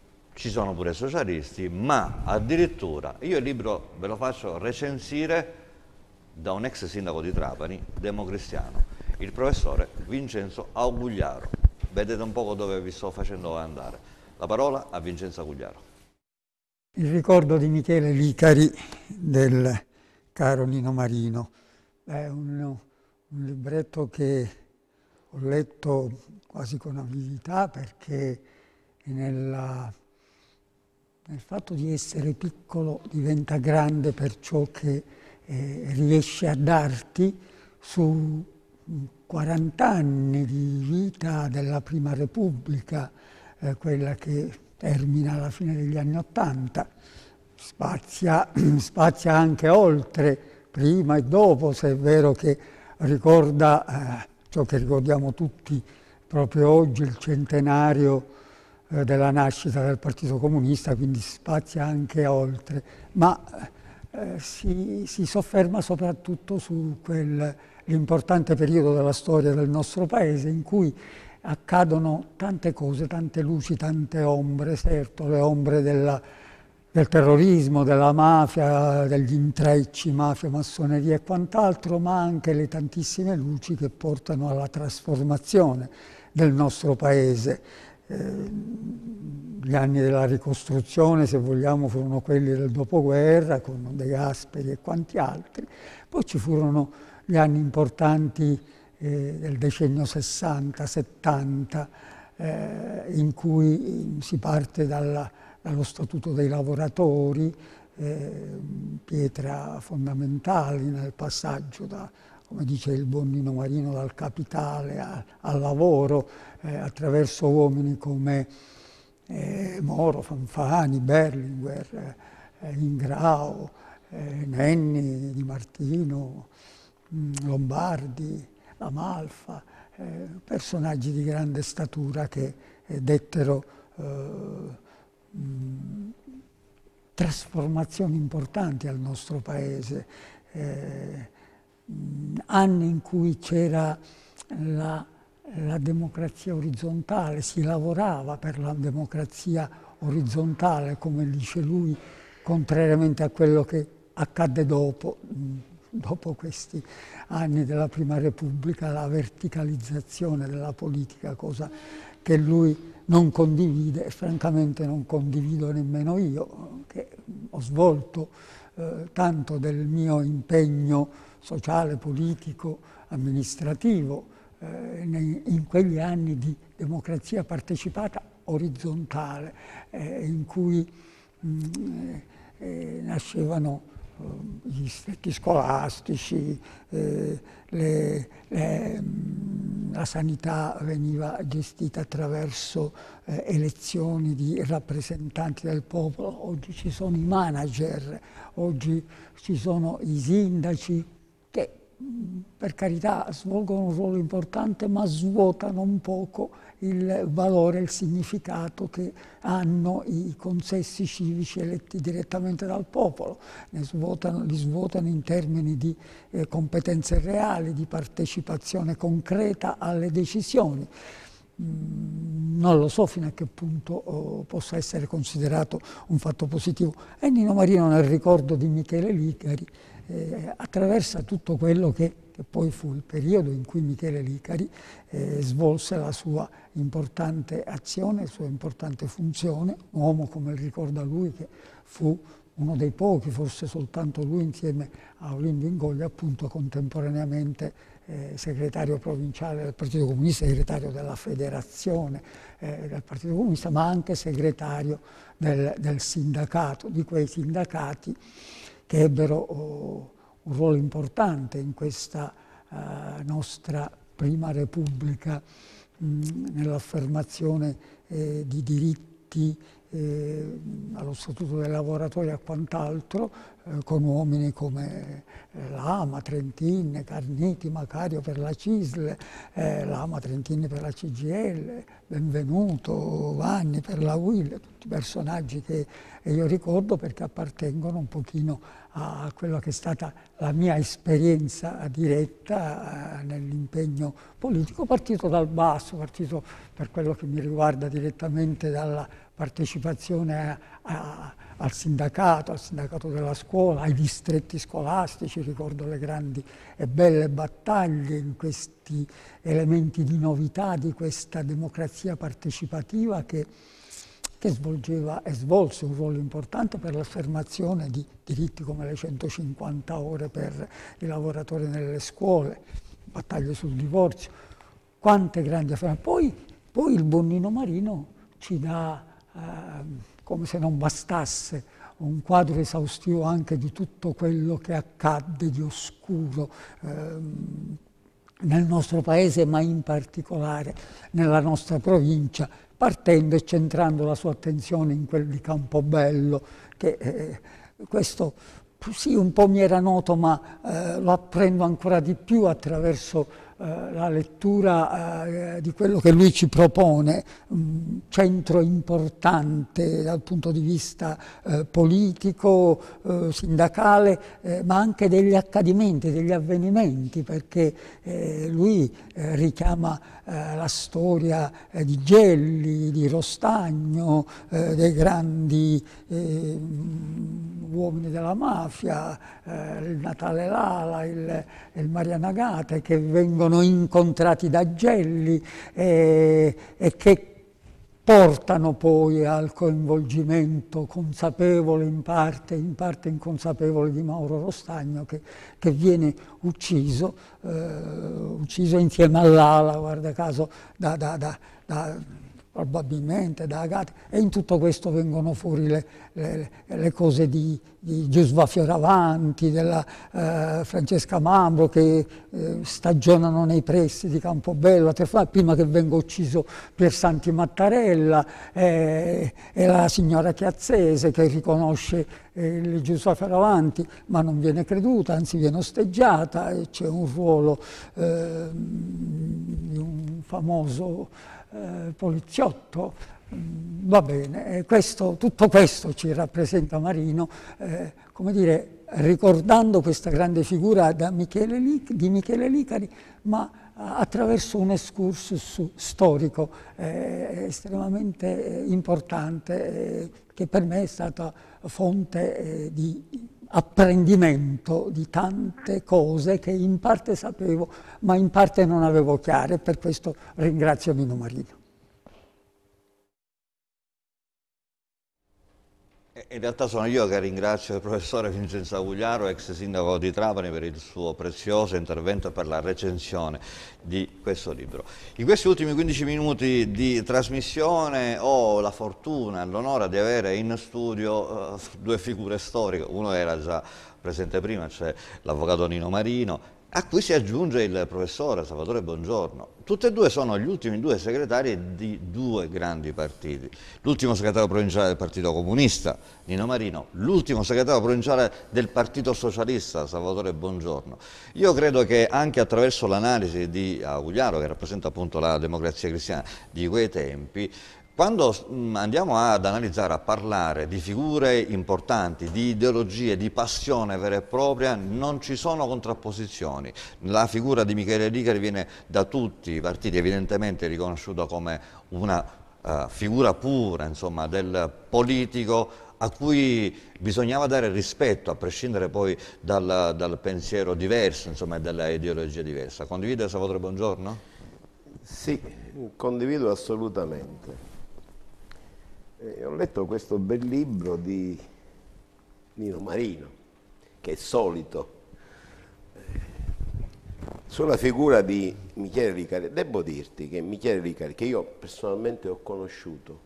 ci sono pure socialisti, ma addirittura io il libro ve lo faccio recensire da un ex sindaco di Trapani, democristiano, il professore Vincenzo Augugliaro. Vedete un poco dove vi sto facendo andare. La parola a Vincenzo Augugliaro. Il ricordo di Michele Licari del caro Nino Marino è un, un libretto che ho letto quasi con avidità, perché nella, nel fatto di essere piccolo diventa grande per ciò che eh, riesce a darti. Su quaranta anni di vita della Prima Repubblica, eh, quella che termina alla fine degli anni Ottanta, spazia, spazia anche oltre, prima e dopo, se è vero che ricorda eh, ciò che ricordiamo tutti proprio oggi, il centenario eh, della nascita del Partito Comunista, quindi spazia anche oltre, ma eh, si, si sofferma soprattutto su quell'importante periodo della storia del nostro Paese in cui accadono tante cose, tante luci, tante ombre, certo, le ombre della, del terrorismo, della mafia, degli intrecci, mafia, massoneria e quant'altro, ma anche le tantissime luci che portano alla trasformazione del nostro Paese. Eh, gli anni della ricostruzione, se vogliamo, furono quelli del dopoguerra, con De Gasperi e quanti altri. Poi ci furono gli anni importanti eh, del decennio sessanta settanta, eh, in cui si parte dalla, dallo Statuto dei lavoratori, eh, pietra fondamentale nel passaggio da, come dice il buon Nino Marino, dal capitale a, al lavoro, eh, attraverso uomini come eh, Moro, Fanfani, Berlinguer, eh, Ingrao, eh, Nenni, Di Martino, mh, Lombardi, La Malfa, eh, personaggi di grande statura che eh, dettero eh, mh, trasformazioni importanti al nostro Paese. Eh, anni in cui c'era la, la democrazia orizzontale, si lavorava per la democrazia orizzontale, come dice lui, contrariamente a quello che accadde dopo, dopo questi anni della Prima Repubblica, la verticalizzazione della politica, cosa che lui non condivide e francamente non condivido nemmeno io, che ho svolto eh, tanto del mio impegno sociale, politico, amministrativo, eh, nei, in quegli anni di democrazia partecipata orizzontale, eh, in cui mh, eh, nascevano eh, gli distretti scolastici, eh, le, le, mh, la sanità veniva gestita attraverso eh, elezioni di rappresentanti del popolo. Oggi ci sono i manager, oggi ci sono i sindaci, che per carità svolgono un ruolo importante, ma svuotano un poco il valore, il significato che hanno i consessi civici eletti direttamente dal popolo. Ne svuotano, li svuotano in termini di eh, competenze reali, di partecipazione concreta alle decisioni. Mm, non lo so fino a che punto oh, possa essere considerato un fatto positivo. E Nino Marino, nel ricordo di Michele Licari, Eh, attraversa tutto quello che, che poi fu il periodo in cui Michele Licari eh, svolse la sua importante azione, la sua importante funzione, un uomo, come ricorda lui, che fu uno dei pochi, forse soltanto lui insieme a Olindo Ingoglia, appunto contemporaneamente eh, segretario provinciale del Partito Comunista, segretario della federazione eh, del Partito Comunista, ma anche segretario del, del sindacato, di quei sindacati che ebbero oh, un ruolo importante in questa uh, nostra Prima Repubblica, nell'affermazione eh, di diritti eh, allo Statuto dei lavoratori e a quant'altro, eh, con uomini come eh, Lama, Trentin, Carniti, Macario per la C I S L, eh, Lama, Trentin per la C G I L, Benvenuto, Vanni per la U I L, tutti personaggi che io ricordo perché appartengono un pochino a quella che è stata la mia esperienza diretta eh, nell'impegno politico, partito dal basso, partito per quello che mi riguarda direttamente dalla partecipazione a, a, al sindacato, al sindacato della scuola, ai distretti scolastici. Ricordo le grandi e belle battaglie in questi elementi di novità di questa democrazia partecipativa che che svolgeva e svolse un ruolo importante per l'affermazione di diritti come le centocinquanta ore per i lavoratori nelle scuole, battaglie sul divorzio. quante grandi affermazioni. Poi, poi il buon Nino Marino ci dà, eh, come se non bastasse, un quadro esaustivo anche di tutto quello che accadde di oscuro ehm, nel nostro paese, ma in particolare nella nostra provincia, partendo e centrando la sua attenzione in quel di Campobello, che eh, questo sì, un po' mi era noto, ma eh, lo apprendo ancora di più attraverso eh, la lettura eh, di quello che lui ci propone, un centro importante dal punto di vista eh, politico, eh, sindacale, eh, ma anche degli accadimenti, degli avvenimenti, perché eh, lui eh, richiama eh, la storia eh, di Gelli, di Rostagno, eh, dei grandi eh, uomini della mafia, eh, il Natale Lala, il, il Mariana Gate, che vengono incontrati da Gelli eh, e che portano poi al coinvolgimento consapevole in parte, in parte inconsapevole di Mauro Rostagno, che, che viene ucciso, eh, ucciso insieme all'Ala, guarda caso, da, da, da, da probabilmente da Agate, e in tutto questo vengono fuori le, le, le cose di, di Giusva Fioravanti, della eh, Francesca Mambro, che eh, stagionano nei pressi di Campobello, prima che venga ucciso Piersanti Mattarella, eh, e la signora Chiazzese che riconosce eh, Giusva Fioravanti, ma non viene creduta, anzi viene osteggiata, e c'è un ruolo eh, di un famoso Eh, poliziotto, mm, va bene, e questo, tutto questo ci rappresenta Marino, eh, come dire, ricordando questa grande figura da Michele Lic- di Michele Licari, ma attraverso un excursus storico eh, estremamente eh, importante, eh, che per me è stata fonte eh, di apprendimento di tante cose che in parte sapevo, ma in parte non avevo chiare, e per questo ringrazio Nino Marino. In realtà sono io che ringrazio il professore Vincenzo Agugliaro, ex sindaco di Trapani, per il suo prezioso intervento e per la recensione di questo libro. In questi ultimi quindici minuti di trasmissione ho la fortuna e l'onore di avere in studio uh, due figure storiche. Uno era già presente prima, cioè l'avvocato Nino Marino, a cui si aggiunge il professore Salvatore Bongiorno. Tutti e due sono gli ultimi due segretari di due grandi partiti. L'ultimo segretario provinciale del Partito Comunista, Nino Marino, l'ultimo segretario provinciale del Partito Socialista, Salvatore Bongiorno. Io credo che anche attraverso l'analisi di Agugliaro, che rappresenta appunto la Democrazia Cristiana di quei tempi, quando andiamo ad analizzare, a parlare di figure importanti, di ideologie, di passione vera e propria, non ci sono contrapposizioni. La figura di Michele Licari viene da tutti i partiti evidentemente riconosciuta come una uh, figura pura, insomma, del politico a cui bisognava dare rispetto, a prescindere poi dal, dal pensiero diverso, insomma, e dalla ideologia diversa. Condivide Salvatore Bongiorno? Sì, condivido assolutamente. Eh, ho letto questo bel libro di Nino Marino, che è solito, eh, sulla figura di Michele Licari. Devo dirti che Michele Licari, che io personalmente ho conosciuto,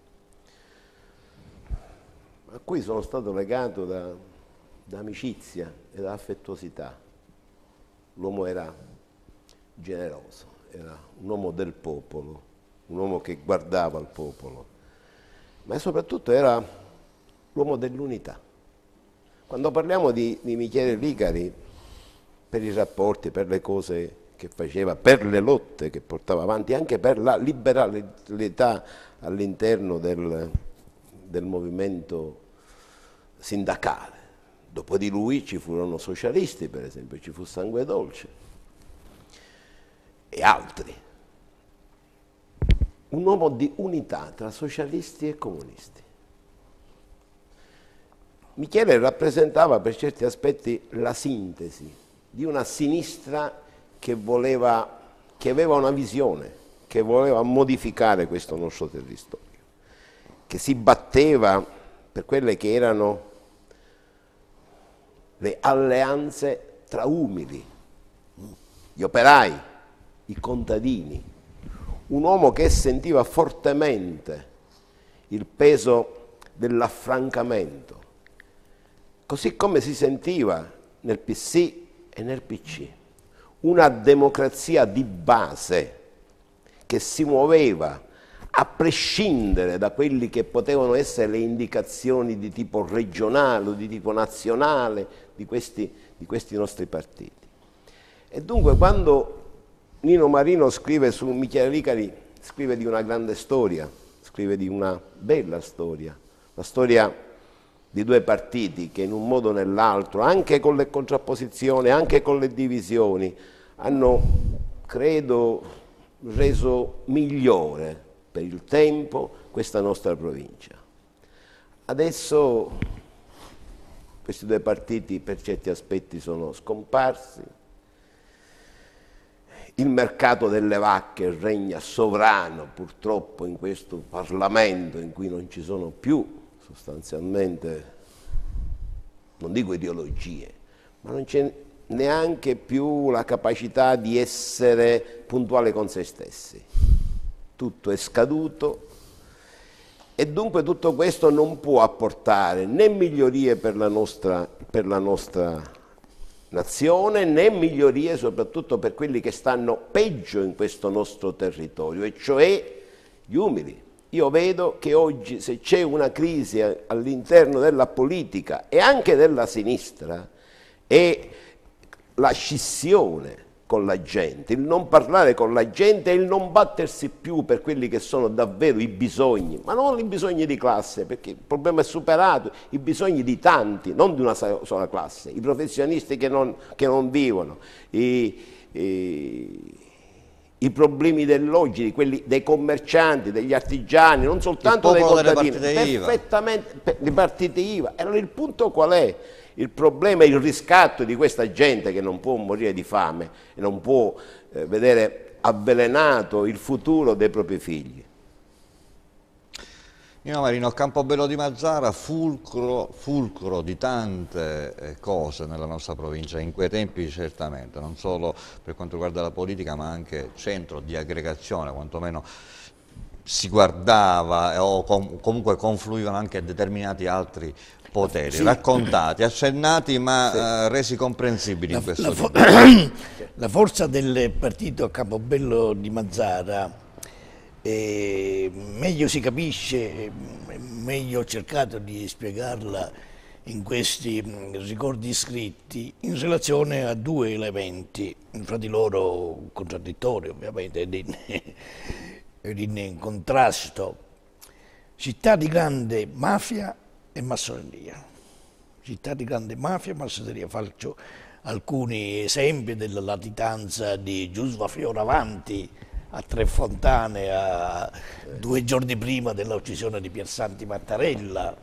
a cui sono stato legato da, da amicizia e da affettuosità, l'uomo era generoso, era un uomo del popolo, un uomo che guardava al popolo, ma soprattutto era l'uomo dell'unità. Quando parliamo di, di Michele Licari, per i rapporti, per le cose che faceva, per le lotte che portava avanti, anche per la liberalità all'interno del, del movimento sindacale. Dopo di lui ci furono socialisti, per esempio, ci fu Sangue Dolce e altri. Un uomo di unità tra socialisti e comunisti. Michele rappresentava per certi aspetti la sintesi di una sinistra che voleva, che aveva una visione, che voleva modificare questo nostro territorio, che si batteva per quelle che erano le alleanze tra umili, gli operai, i contadini, un uomo che sentiva fortemente il peso dell'affrancamento, così come si sentiva nel P C e nel P C, una democrazia di base che si muoveva a prescindere da quelli che potevano essere le indicazioni di tipo regionale o di tipo nazionale di questi, di questi nostri partiti. E dunque quando Nino Marino scrive su Michele Licari, scrive di una grande storia, scrive di una bella storia, la storia di due partiti che in un modo o nell'altro, anche con le contrapposizioni, anche con le divisioni, hanno, credo, reso migliore per il tempo questa nostra provincia. Adesso questi due partiti per certi aspetti sono scomparsi, il mercato delle vacche regna sovrano purtroppo in questo Parlamento in cui non ci sono più sostanzialmente, non dico ideologie, ma non c'è neanche più la capacità di essere puntuale con se stessi. Tutto è scaduto e dunque tutto questo non può apportare né migliorie per la nostra, per la nostra nazione, né migliorie soprattutto per quelli che stanno peggio in questo nostro territorio, e cioè gli umili. Io vedo che oggi, se c'è una crisi all'interno della politica e anche della sinistra, è la scissione con la gente, il non parlare con la gente e il non battersi più per quelli che sono davvero i bisogni, ma non i bisogni di classe, perché il problema è superato, i bisogni di tanti, non di una sola classe, i professionisti che non, che non vivono, i, i, i problemi dell'oggi, quelli dei commercianti, degli artigiani, non soltanto dei contadini, perfettamente, di partite I V A. Allora il punto qual è? Il problema è il riscatto di questa gente che non può morire di fame e non può eh, vedere avvelenato il futuro dei propri figli. Nino Marino, Campobello di Mazara, fulcro, fulcro di tante eh, cose nella nostra provincia, in quei tempi certamente, non solo per quanto riguarda la politica, ma anche centro di aggregazione, quantomeno si guardava o com comunque confluivano anche determinati altri poteri, sì, raccontati, accennati ma sì, uh, resi comprensibili la, in questo la, fo la forza del partito a Campobello di Mazara, eh, meglio si capisce, meglio ho cercato di spiegarla in questi ricordi scritti in relazione a due elementi, fra di loro contraddittori ovviamente ed in, ed in contrasto: città di grande mafia e massoneria. Città di grande mafia e massoneria. Faccio alcuni esempi della latitanza di Giusva Fioravanti a Tre Fontane a due giorni prima della uccisione di Piersanti Mattarella,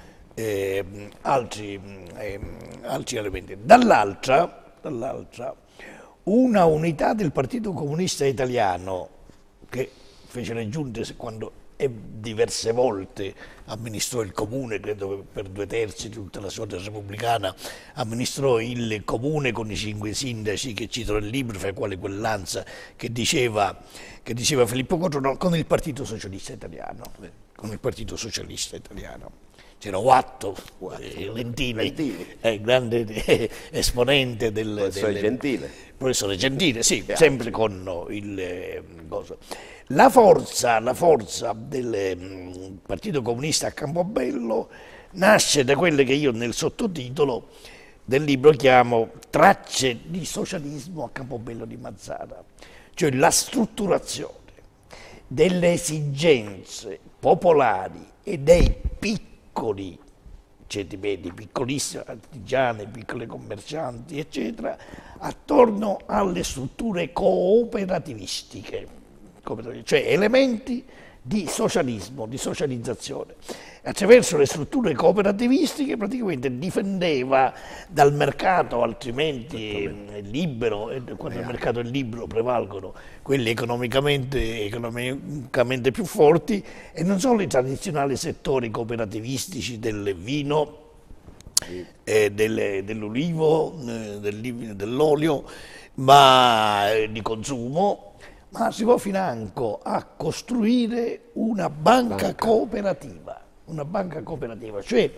eh, altri, eh, altri elementi. Dall'altra, dall'altra, una unità del Partito Comunista Italiano che fece le giunte quando e diverse volte amministrò il comune, credo per due terzi di tutta la storia repubblicana, amministrò il comune con i cinque sindaci che cito nel libro, fra i quali quell'Anza che diceva, che diceva Filippo Cotrone, con il Partito Socialista Italiano, con il Partito Socialista Italiano. C'era Watto, eh, Lentini, Lentini. Eh, grande eh, esponente del professore del, Gentile. Professore Gentile, sì, Piazza. Sempre con il eh, coso. La forza, la forza del mh, Partito Comunista a Campobello nasce da quelle che io nel sottotitolo del libro chiamo Tracce di socialismo a Campobello di Mazara, cioè la strutturazione delle esigenze popolari e dei piccoli ceti medi, piccolissimi artigiani, piccoli commercianti, eccetera, attorno alle strutture cooperativistiche, cioè elementi di socialismo, di socializzazione. Attraverso le strutture cooperativistiche praticamente difendeva dal mercato, altrimenti libero, e quando il mercato è libero prevalgono quelli economicamente, economicamente più forti, e non solo i tradizionali settori cooperativistici del vino, eh, del, dell'olivo, eh, dell'olio, ma eh, di consumo, ma si può financo a costruire una banca, banca. cooperativa, una banca cooperativa, cioè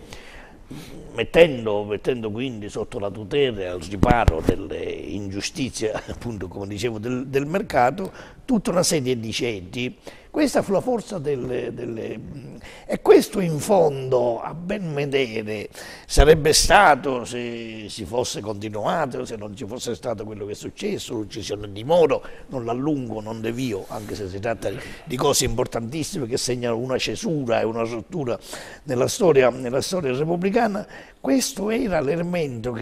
mettendo, mettendo quindi sotto la tutela e al riparo delle ingiustizie, appunto come dicevo, del, del mercato, tutta una serie di ceti. Questa fu la forza delle, delle... E questo in fondo, a ben vedere, sarebbe stato, se si fosse continuato, se non ci fosse stato quello che è successo, l'uccisione di Moro, non l'allungo, non devio, anche se si tratta di cose importantissime che segnano una cesura e una rottura nella storia, nella storia repubblicana. Questo era l'elemento,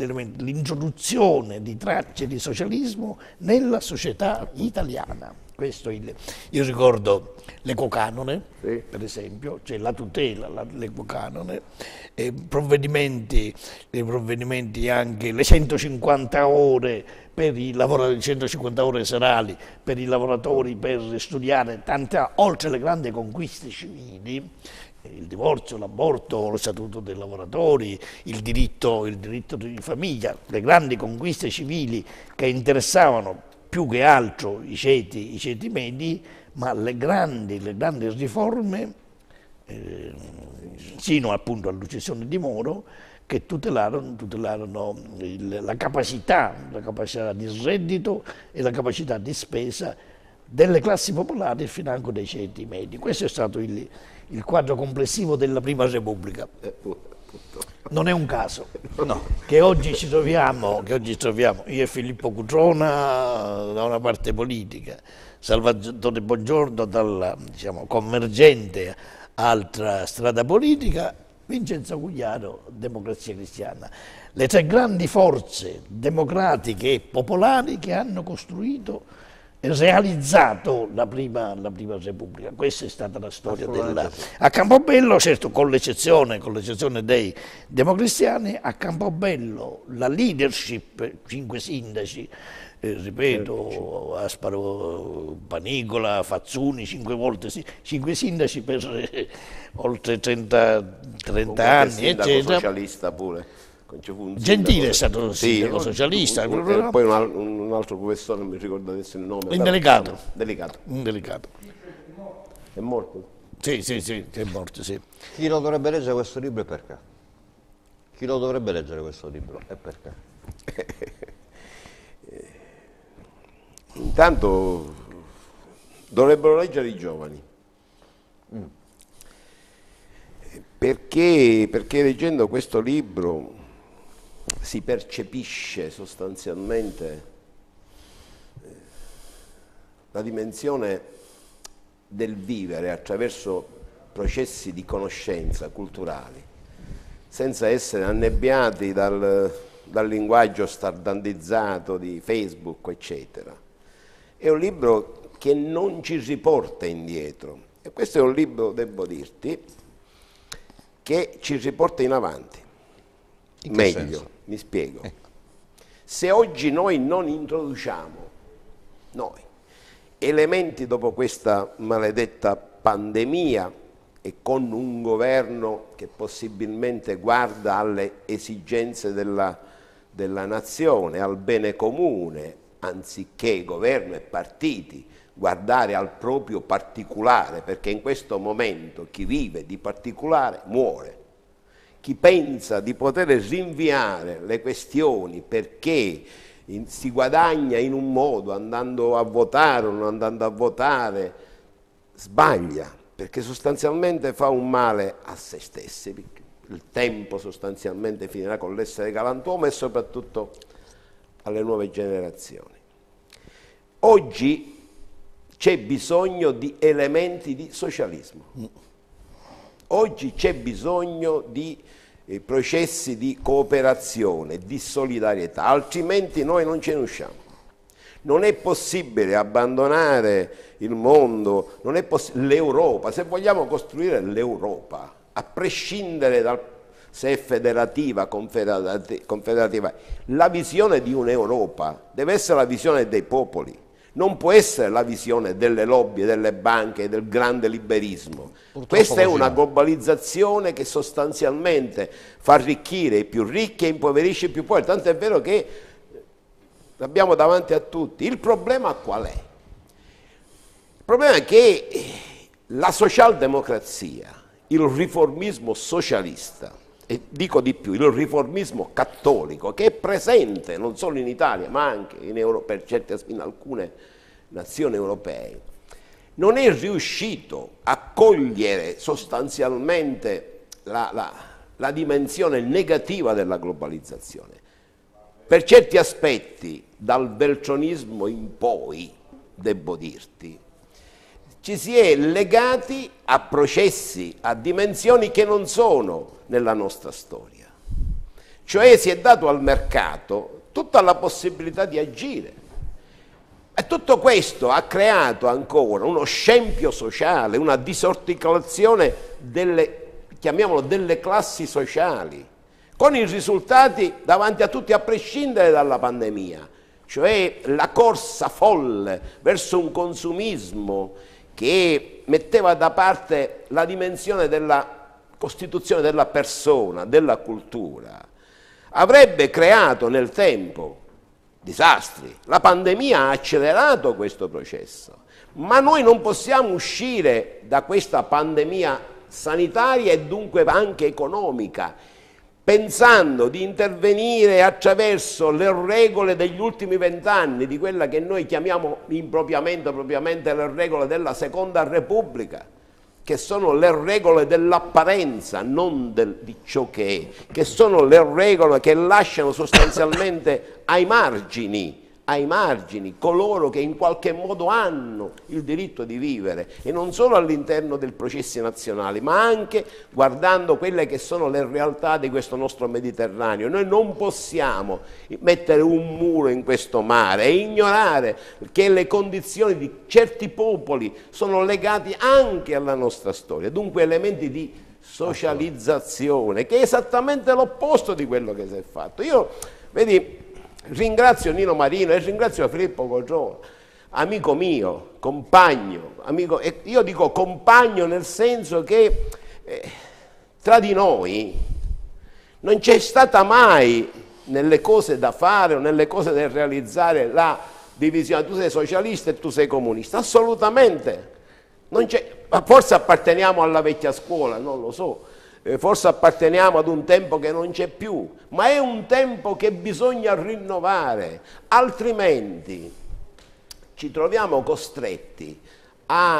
l'introduzione di tracce di socialismo nella società italiana. Questo il, io ricordo l'ecocanone, sì. per esempio, cioè la tutela, l'ecocanone, eh, provvedimenti, eh, provvedimenti anche le centocinquanta ore per i lavoratori, centocinquanta ore serali per i lavoratori per studiare, tante, oltre le grandi conquiste civili, il divorzio, l'aborto, lo statuto dei lavoratori, il diritto, il diritto di famiglia, le grandi conquiste civili che interessavano più che altro i ceti, i ceti medi, ma le grandi, le grandi riforme, eh, sino appunto all'uccisione di Moro, che tutelarono, tutelarono il, la, capacità, la capacità di reddito e la capacità di spesa delle classi popolari e financo dei ceti medi. Questo è stato il, il quadro complessivo della Prima Repubblica. Non è un caso no. che, oggi ci troviamo, che oggi ci troviamo io e Filippo Cutrona da una parte politica, Salvatore Bongiorno dalla diciamo, convergente altra strada politica, Vincenzo Cugliaro, Democrazia Cristiana. Le tre grandi forze democratiche e popolari che hanno costruito e realizzato la prima, la prima Repubblica. Questa è stata la storia della... A Campobello, certo con l'eccezione con l'eccezione dei democristiani, a Campobello la leadership, cinque sindaci, eh, ripeto, Asparo, Panicola, Fazzuni, cinque volte, cinque sindaci per eh, oltre trenta, trenta anni, eccetera. Socialista pure. Gentile è stato sindaco sì, socialista. Un, un, poi un, un altro professore, non mi ricordo adesso il nome. Indelicato. Però, delicato. Indelicato. È morto? Sì, sì, sì, è morto, sì. Chi lo dovrebbe leggere questo libro e perché? Chi lo dovrebbe leggere questo libro e perché? Intanto dovrebbero leggere i giovani. Mm. Perché, perché leggendo questo libro si percepisce sostanzialmente la dimensione del vivere attraverso processi di conoscenza culturali, senza essere annebbiati dal, dal linguaggio stardandizzato di Facebook, eccetera. È un libro che non ci riporta indietro, e questo è un libro, devo dirti, che ci riporta in avanti. In meglio, senso? Mi spiego. Eh. Se oggi noi non introduciamo, noi, elementi dopo questa maledetta pandemia e con un governo che possibilmente guarda alle esigenze della, della nazione, al bene comune, anziché governo e partiti, guardare al proprio particolare, perché in questo momento chi vive di particolare muore. Chi pensa di poter rinviare le questioni perché in, si guadagna in un modo andando a votare o non andando a votare, sbaglia, perché sostanzialmente fa un male a se stessi. Il tempo sostanzialmente finirà con l'essere galantuomo e soprattutto alle nuove generazioni. Oggi c'è bisogno di elementi di socialismo. Oggi c'è bisogno di eh, processi di cooperazione, di solidarietà, altrimenti noi non ce ne usciamo. Non è possibile abbandonare il mondo, non è l'Europa, se vogliamo costruire l'Europa, a prescindere dal se è federativa, confederativa, la visione di un'Europa deve essere la visione dei popoli. Non può essere la visione delle lobby, delle banche, del grande liberismo. Purtroppo questa è una globalizzazione che sostanzialmente fa arricchire i più ricchi e impoverisce i più poveri, tanto è vero che l'abbiamo davanti a tutti. Il problema qual è? problema è che la socialdemocrazia, il riformismo socialista, e dico di più, il riformismo cattolico, che è presente non solo in Italia ma anche in, Euro, per certe, in alcune nazioni europee, non è riuscito a cogliere sostanzialmente la, la, la dimensione negativa della globalizzazione. Per certi aspetti, dal beltronismo in poi, devo dirti, ci si è legati a processi, a dimensioni che non sono nella nostra storia. Cioè si è dato al mercato tutta la possibilità di agire. E tutto questo ha creato ancora uno scempio sociale, una disarticolazione delle, chiamiamolo, delle classi sociali, con i risultati davanti a tutti, a prescindere dalla pandemia, cioè la corsa folle verso un consumismo che metteva da parte la dimensione della costituzione della persona, della cultura, avrebbe creato nel tempo disastri. La pandemia ha accelerato questo processo, ma noi non possiamo uscire da questa pandemia sanitaria e dunque anche economica pensando di intervenire attraverso le regole degli ultimi vent'anni, di quella che noi chiamiamo impropriamente propriamente le regole della Seconda Repubblica, che sono le regole dell'apparenza, non del, di ciò che è, che sono le regole che lasciano sostanzialmente ai margini, ai margini coloro che in qualche modo hanno il diritto di vivere, e non solo all'interno dei processi nazionali, ma anche guardando quelle che sono le realtà di questo nostro Mediterraneo. Noi non possiamo mettere un muro in questo mare e ignorare che le condizioni di certi popoli sono legate anche alla nostra storia, dunque elementi di socializzazione, che è esattamente l'opposto di quello che si è fatto. Io, vedi, ringrazio Nino Marino e ringrazio Filippo Cogione, amico mio, compagno, amico, e io dico compagno nel senso che eh, tra di noi non c'è stata mai nelle cose da fare o nelle cose da realizzare la divisione, tu sei socialista e tu sei comunista, assolutamente, non c'è, forse apparteniamo alla vecchia scuola, non lo so. Forse apparteniamo ad un tempo che non c'è più, ma è un tempo che bisogna rinnovare, altrimenti ci troviamo costretti a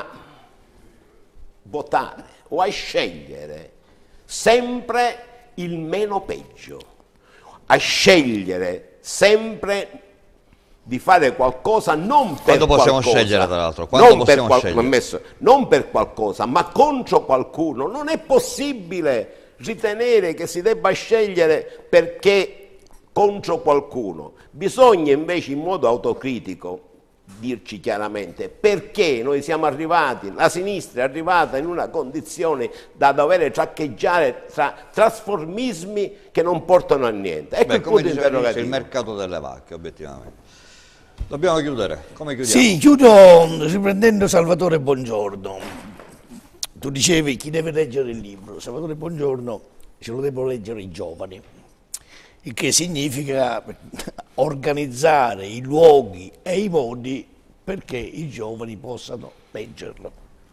votare o a scegliere sempre il meno peggio, a scegliere sempre di fare qualcosa non per Quando possiamo qualcosa, scegliere, tra l'altro? Quando non, possiamo per scegliere? messo, non per qualcosa, ma contro qualcuno. Non è possibile ritenere che si debba scegliere perché contro qualcuno. Bisogna invece in modo autocritico dirci chiaramente perché noi siamo arrivati, la sinistra è arrivata in una condizione da dover traccheggiare tra trasformismi che non portano a niente. Ecco. Beh, il come punto diceva interrogativo. il mercato delle vacche, obiettivamente. Dobbiamo chiudere. Come chiudiamo? Sì, chiudo riprendendo Salvatore Bongiorno. Tu dicevi chi deve leggere il libro. Salvatore Bongiorno ce lo devono leggere i giovani, il che significa organizzare i luoghi e i modi perché i giovani possano leggerlo.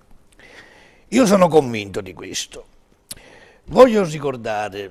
Io sono convinto di questo. Voglio ricordare,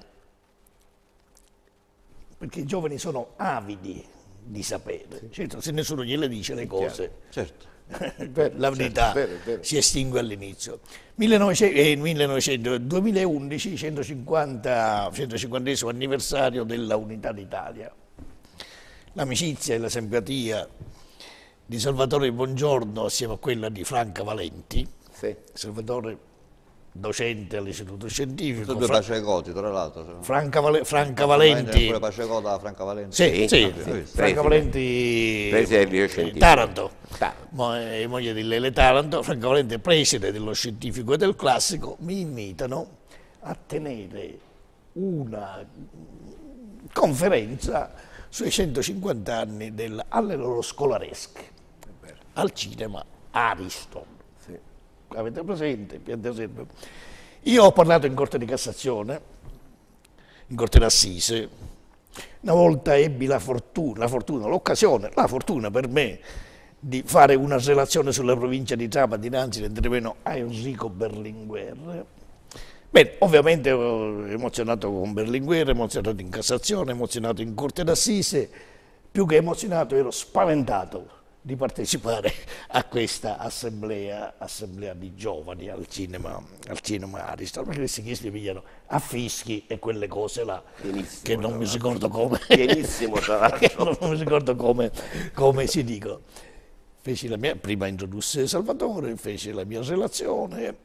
perché i giovani sono avidi di sapere, certo, se nessuno gliele dice le cose, Certo. la verità Certo, vero, vero. si estingue all'inizio. millenovecento, eh, millenovecento, duemilaundici, centocinquanta, centocinquantesimo anniversario della Unità d'Italia. L'amicizia e la simpatia di Salvatore Bongiorno assieme a quella di Franca Valenti, Sì. Salvatore docente all'Istituto Scientifico, Due Fra- Pacegoti, tra l'altro. Franca, Vale- Franca Valenti, Pure Pacegota, Franca Valenti. sì, sì, Ah, sì. Franca Valenti, Preside del Scientifico. Taranto, Taranto. mo- eh, moglie di Lele Taranto, Franca Valenti, preside dello Scientifico e del Classico, mi invitano a tenere una conferenza sui centocinquanta anni del, alle loro scolaresche, al cinema Ariston. Sì. Avete presente? Pianta Serve. Io ho parlato in Corte di Cassazione, in Corte d'Assise. Una volta ebbi la fortuna, la fortuna, l'occasione, la fortuna per me di fare una relazione sulla provincia di Trapani dinanzi all'intervento a Enrico Berlinguer. Bene, ovviamente ero emozionato con Berlinguer, emozionato in Cassazione, emozionato in Corte d'Assise, più che emozionato ero spaventato di partecipare a questa assemblea, assemblea di giovani al cinema, al cinema Ariston, perché questi chi si pigliano a fischi e quelle cose là, Pienissimo, che non mi ricordo come, Pienissimo, tra l'altro. che non mi ricordo come, come si dicono. Feci la mia, prima introdusse Salvatore, feci la mia relazione,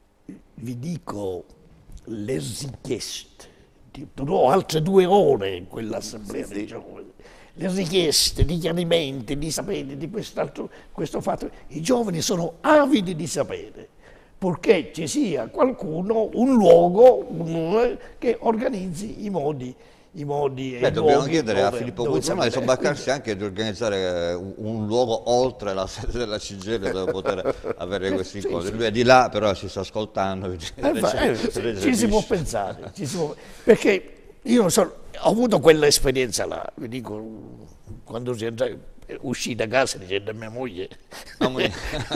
vi dico le richieste, durò altre due ore in quell'assemblea Sì, di sì. giovani. Le richieste, di chiarimenti, di sapere di quest'altro, questo fatto. I giovani sono avidi di sapere, purché ci sia qualcuno, un luogo un, che organizzi i modi, i modi e Beh, i dobbiamo luoghi chiedere a dove- Filippo dove Cutrone di sapere. sobbarcarsi anche di organizzare eh, un, un luogo oltre la sede della C G I L dove poter avere questi Sì, incontri. sì. Lui è di là, però ci sta ascoltando. Eh, fa- eh, ci- ci si recepisce. può pensare, ci si può- perché io non so, ho avuto quell'esperienza là, vi dico, quando si entra- uscì da casa dicendo a mia moglie Ah, moglie.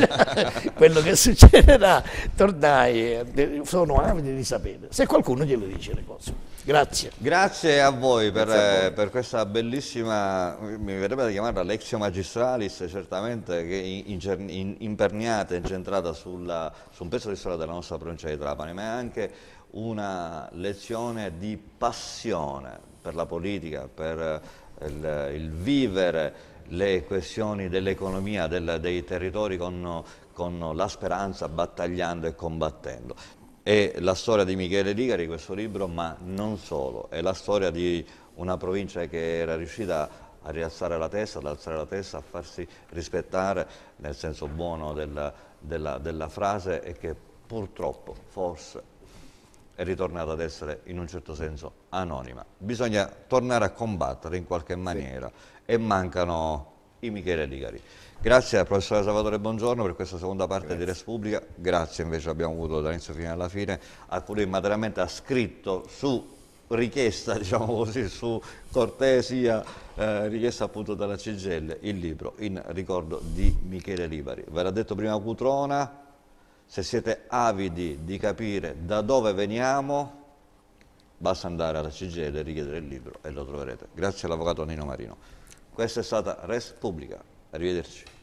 quello che succederà, tornai, eh, sono avidi di sapere, se qualcuno glielo dice le cose. Grazie. Grazie a voi per, Grazie a voi. eh, per questa bellissima, mi verrebbe da chiamarla Lectio Magistralis, certamente che in- in- imperniata e incentrata sulla- su un pezzo di storia della nostra provincia di Trapani, ma è anche una lezione di passione per la politica, per eh, il, il vivere le questioni dell'economia, del- dei territori con, con la speranza, battagliando e combattendo. È la storia di Michele Ligari questo libro, ma non solo, è la storia di una provincia che era riuscita a rialzare la testa, ad alzare la testa, a farsi rispettare nel senso buono della, della- della frase e che purtroppo forse è ritornata ad essere in un certo senso anonima. Bisogna tornare a combattere in qualche maniera e mancano i Michele Ligari. Grazie al professore Salvatore Bongiorno per questa seconda parte Grazie. di Respubblica, grazie invece abbiamo avuto dall'inizio fino alla fine a colui che materialmente ha scritto su richiesta, diciamo così, su cortesia, eh, richiesta appunto dalla C G I L, il libro in ricordo di Michele Ligari. Ve l'ha detto prima Cutrona, se siete avidi di capire da dove veniamo, basta andare alla C G I L e richiedere il libro e lo troverete. Grazie all'avvocato Nino Marino. Questa è stata Res Pubblica. Arrivederci.